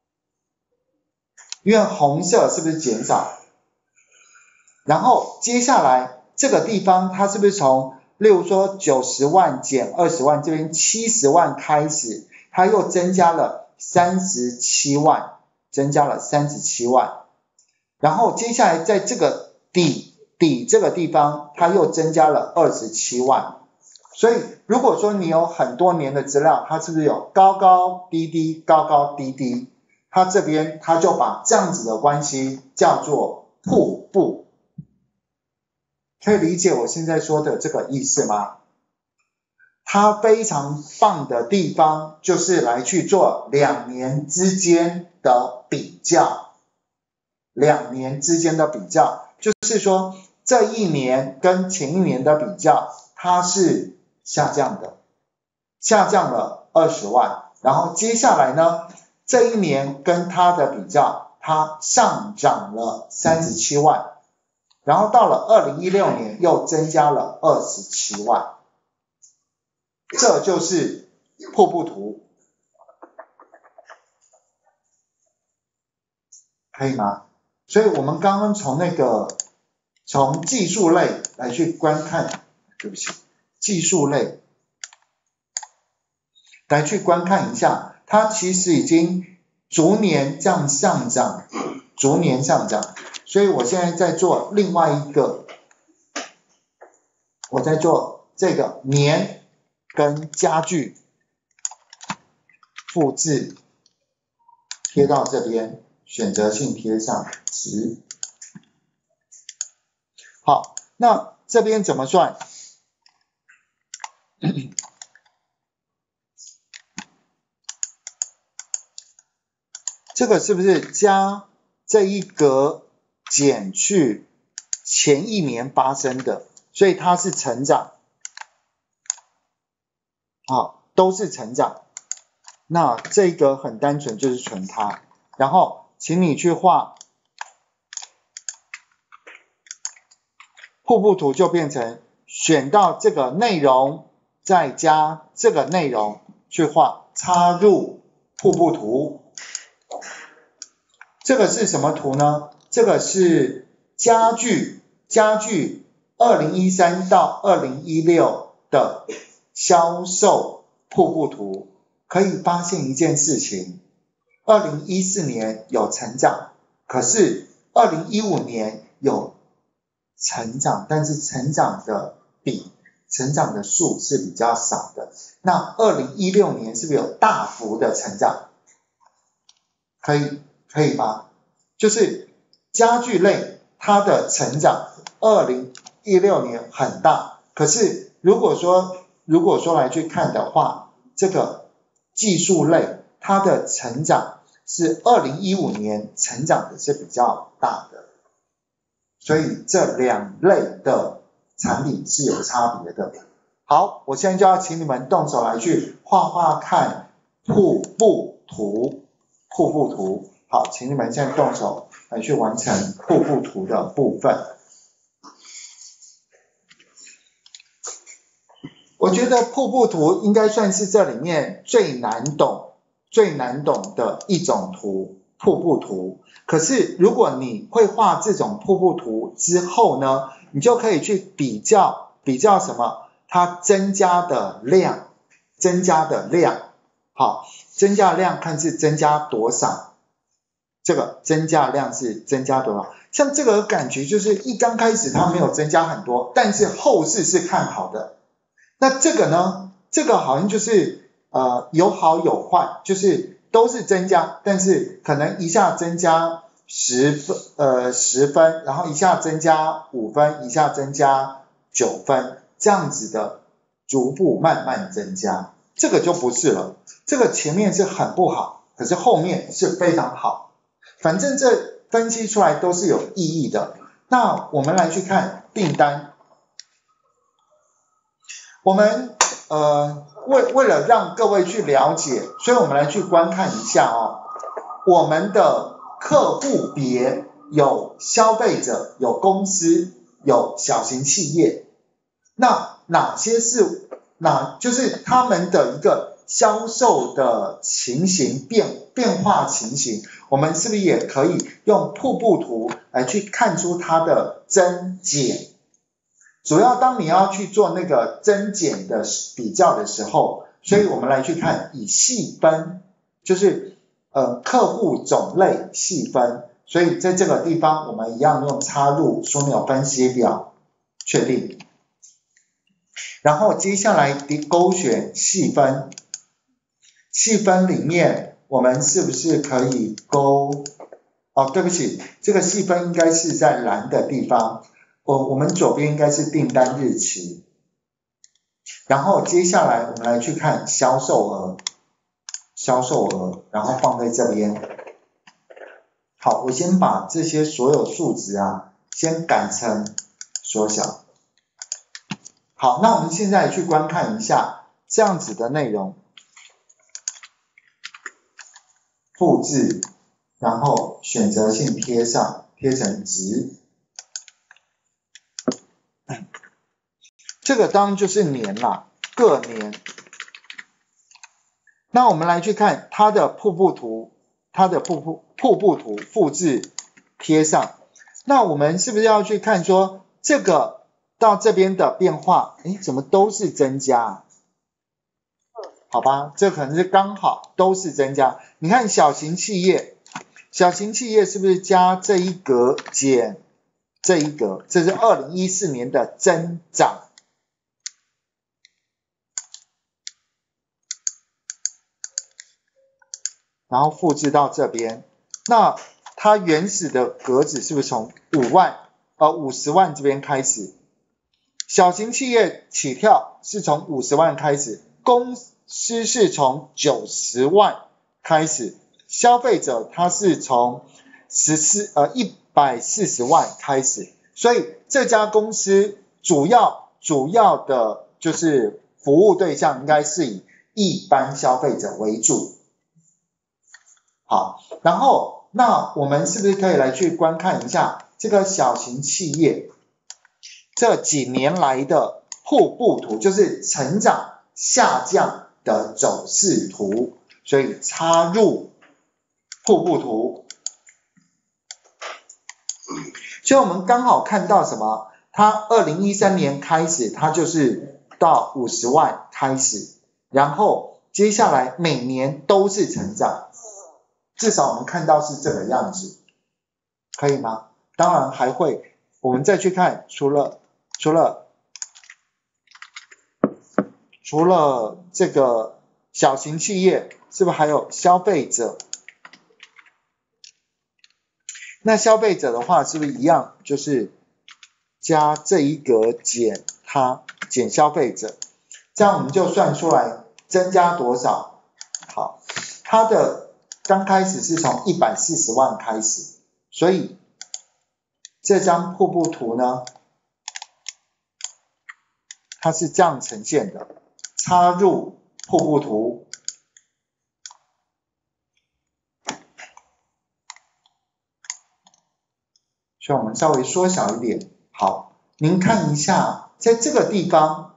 因为红色是不是减少？然后接下来这个地方它是不是从例如说90万减20万这边70万开始，它又增加了37万，增加了37万，然后接下来在这个底这个地方它又增加了27万，所以如果说你有很多年的资料，它是不是有高高低低高高低低，它这边它就把这样子的关系叫做瀑布。可以理解我现在说的这个意思吗？它非常棒的地方就是来去做2年之间的比较，2年之间的比较，就是说这一年跟前一年的比较，它是下降的，下降了20万，然后接下来呢，这一年跟它的比较，它上涨了37万。然后到了2016年又增加了27万，这就是瀑布图，可以吗？所以我们刚刚从技术类来去观看，对不起，技术类来去观看一下，它其实已经逐年这样上涨，逐年上涨。所以我现在在做另外一个，我在做这个年跟家具复制贴到这边，选择性贴上值。好，那这边怎么算？这个是不是加这一格减去前一年发生的，所以它是成长，好，都是成长。那这个很单纯就是存它，然后请你去画瀑布图，就变成选到这个内容，再加这个内容去画，插入瀑布图。这个是什么图呢？这个是家具2013到2016的销售瀑布图。可以发现一件事情，2014年有成长，可是2015年有成长，但是成长的数是比较少的。那2016年是不是有大幅的成长？可以吧？就是家具类它的成长2016年很大，可是如果说来去看的话，这个技术类它的成长是2015年成长的是比较大的，所以这两类的产品是有差别的。好，我现在就要请你们动手来去画画看瀑布图。好，请你们现在动手来去完成瀑布图的部分。我觉得瀑布图应该算是这里面最难懂的一种图，瀑布图。可是如果你会画这种瀑布图之后呢，你就可以去比较什么？它增加的量，好，增加量看是增加多少，这个增加量是增加多少？像这个感觉就是一刚开始它没有增加很多，但是后市是看好的。那这个呢？这个好像就是有好有坏，就是都是增加，但是可能一下增加10分，然后一下增加5分，一下增加9分，这样子的逐步慢慢增加。这个就不是了，这个前面是很不好，可是后面是非常好。反正这分析出来都是有意义的。那我们来去看订单。我们为了让各位去了解，所以我们来去观看一下哦。我们的客户别有消费者，有公司，有小型企业。那哪些是就是他们的一个销售的情形变化情形，我们是不是也可以用瀑布图来去看出它的增减？主要当你要去做那个增减的比较的时候，所以我们来去看以细分，就是客户种类细分，所以在这个地方我们一样用插入枢纽分析表确定，然后接下来勾选细分，细分里面我们是不是可以勾对不起，这个细分应该是在蓝的地方，我们左边应该是订单日期，然后接下来我们来去看销售额，然后放在这边。好，我先把这些所有数值先改成缩小。好，那我们现在去观看一下这样子的内容，复制，然后选择性贴上，贴成值。这个当然就是年啦，各年。那我们来去看它的瀑布图，复制贴上。那我们是不是要去看说这个到这边的变化，怎么都是增加？好吧，这可能是刚好都是增加。你看小型企业是不是加这一格减这一格？这是2014年的增长。然后复制到这边，那它原始的格子是不是从50万这边开始？小型企业起跳是从50万开始，公司是从90万开始，消费者他是从140万开始，所以这家公司主要的就是服务对象应该是以一般消费者为主。好，然后那我们是不是可以来去观看一下这个小型企业这几年来的瀑布图，就是成长下降的走势图，所以插入瀑布图。所以我们刚好看到什么？它2013年开始，它就是到50万开始，然后接下来每年都是成长。至少我们看到是这个样子，可以吗？当然还会，我们再去看，除了这个小型企业，是不是还有消费者？那消费者的话，是不是一样，就是加这一格减消费者，这样我们就算出来增加多少。好，它的刚开始是从140万开始，所以这张瀑布图呢，它是这样呈现的，插入瀑布图，所以我们稍微缩小一点。好，您看一下，在这个地方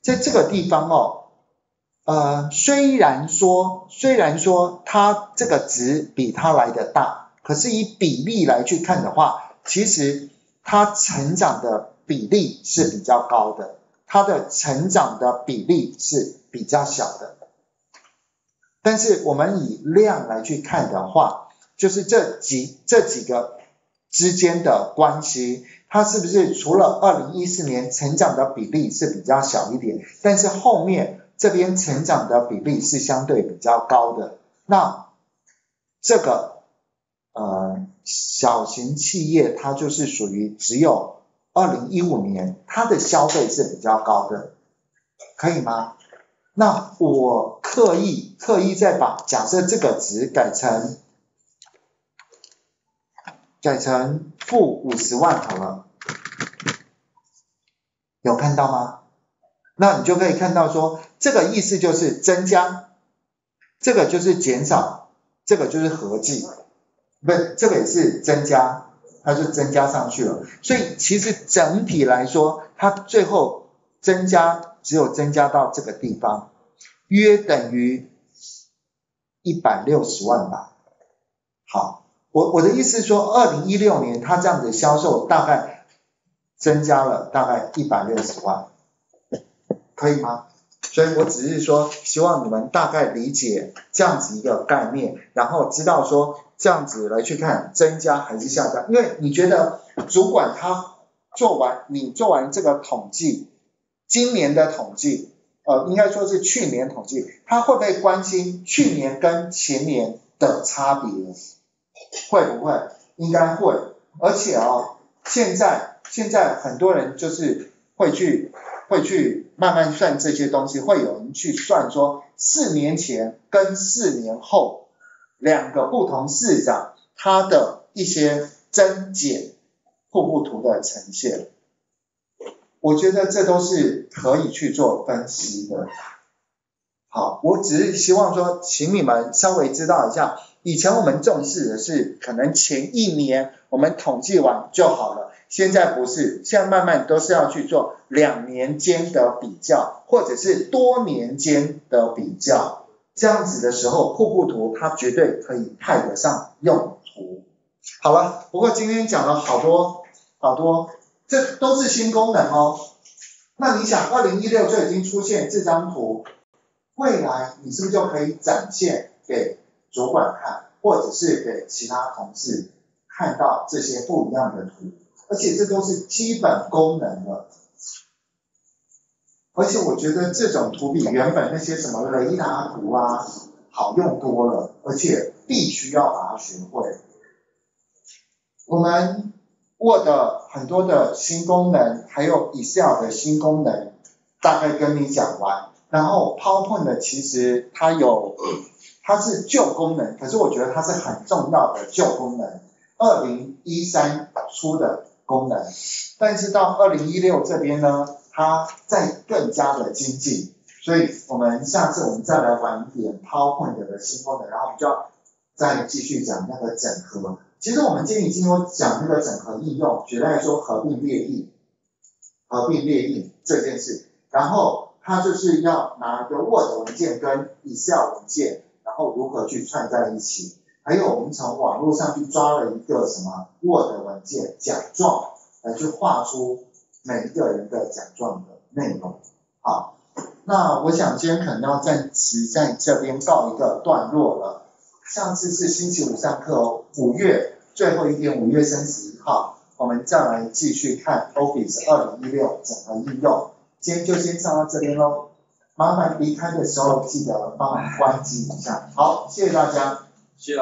虽然说它这个值比它来的大，可是以比例来去看的话，其实它成长的比例是比较高的，它的成长的比例是比较小的。但是我们以量来去看的话，就是这几个之间的关系，它是不是除了2014年成长的比例是比较小一点，但是后面这边成长的比例是相对比较高的。那这个小型企业它就是属于只有2015年它的消费是比较高的，可以吗？那我刻意再把假设这个值改成-50万好了，有看到吗？那你就可以看到说，这个意思就是增加，这个就是减少，这个就是合计，不是，这个也是增加，它就增加上去了。所以其实整体来说，它最后增加只有增加到这个地方， 约等于160万吧。好，我的意思是说2016年它这样子的销售大概增加了大概160万，可以吗？所以我只是说希望你们大概理解这样子一个概念，然后知道说这样子来去看增加还是下降，因为你觉得主管他你做完这个统计，今年的统计应该说是去年统计，他会不会关心去年跟前年的差别？会不会？应该会。而且现在很多人就是会去慢慢算这些东西，会有人去算说4年前跟4年后两个不同市长他的一些增减瀑布图的呈现。我觉得这都是可以去做分析的。好，我只是希望说请你们稍微知道一下，以前我们重视的是可能前1年我们统计完就好了，现在不是，现在慢慢都是要去做2年间的比较，或者是多年间的比较，这样子的时候瀑布图它绝对可以派得上用途。好了，不过今天讲了好多，这都是新功能哦。那你想2016就已经出现这张图，未来你是不是就可以展现给主管看，或者是给其他同事看到这些不一样的图？而且这都是基本功能了。而且我觉得这种图比原本那些什么雷达图啊好用多了，而且必须要把它学会。我们 Word 很多的新功能，还有 Excel 的新功能，大概跟你讲完。然后 PowerPoint 其实它是旧功能，可是我觉得它是很重要的旧功能，2013出的功能。但是到2016这边呢，它再更加的精进，所以下次我们再来玩一点 PowerPoint 的新功能，然后我们就要再继续讲那个整合。其实我们今天已经有讲那个整合应用，举例来说合并列印这件事，然后它就是要拿一个 Word 文件跟 Excel 文件，然后如何去串在一起。还有我们从网络上去抓了一个什么 Word 文件奖状，来去画出每一个人的奖状的内容。好，那我想今天可能要暂时在这边告一个段落了。上次是星期五上课哦，5月最后一天，5月31号，我们再来继续看 Office 2016整合应用。今天就先上到这边咯，麻烦离开的时候记得帮忙关机一下。好，谢谢大家。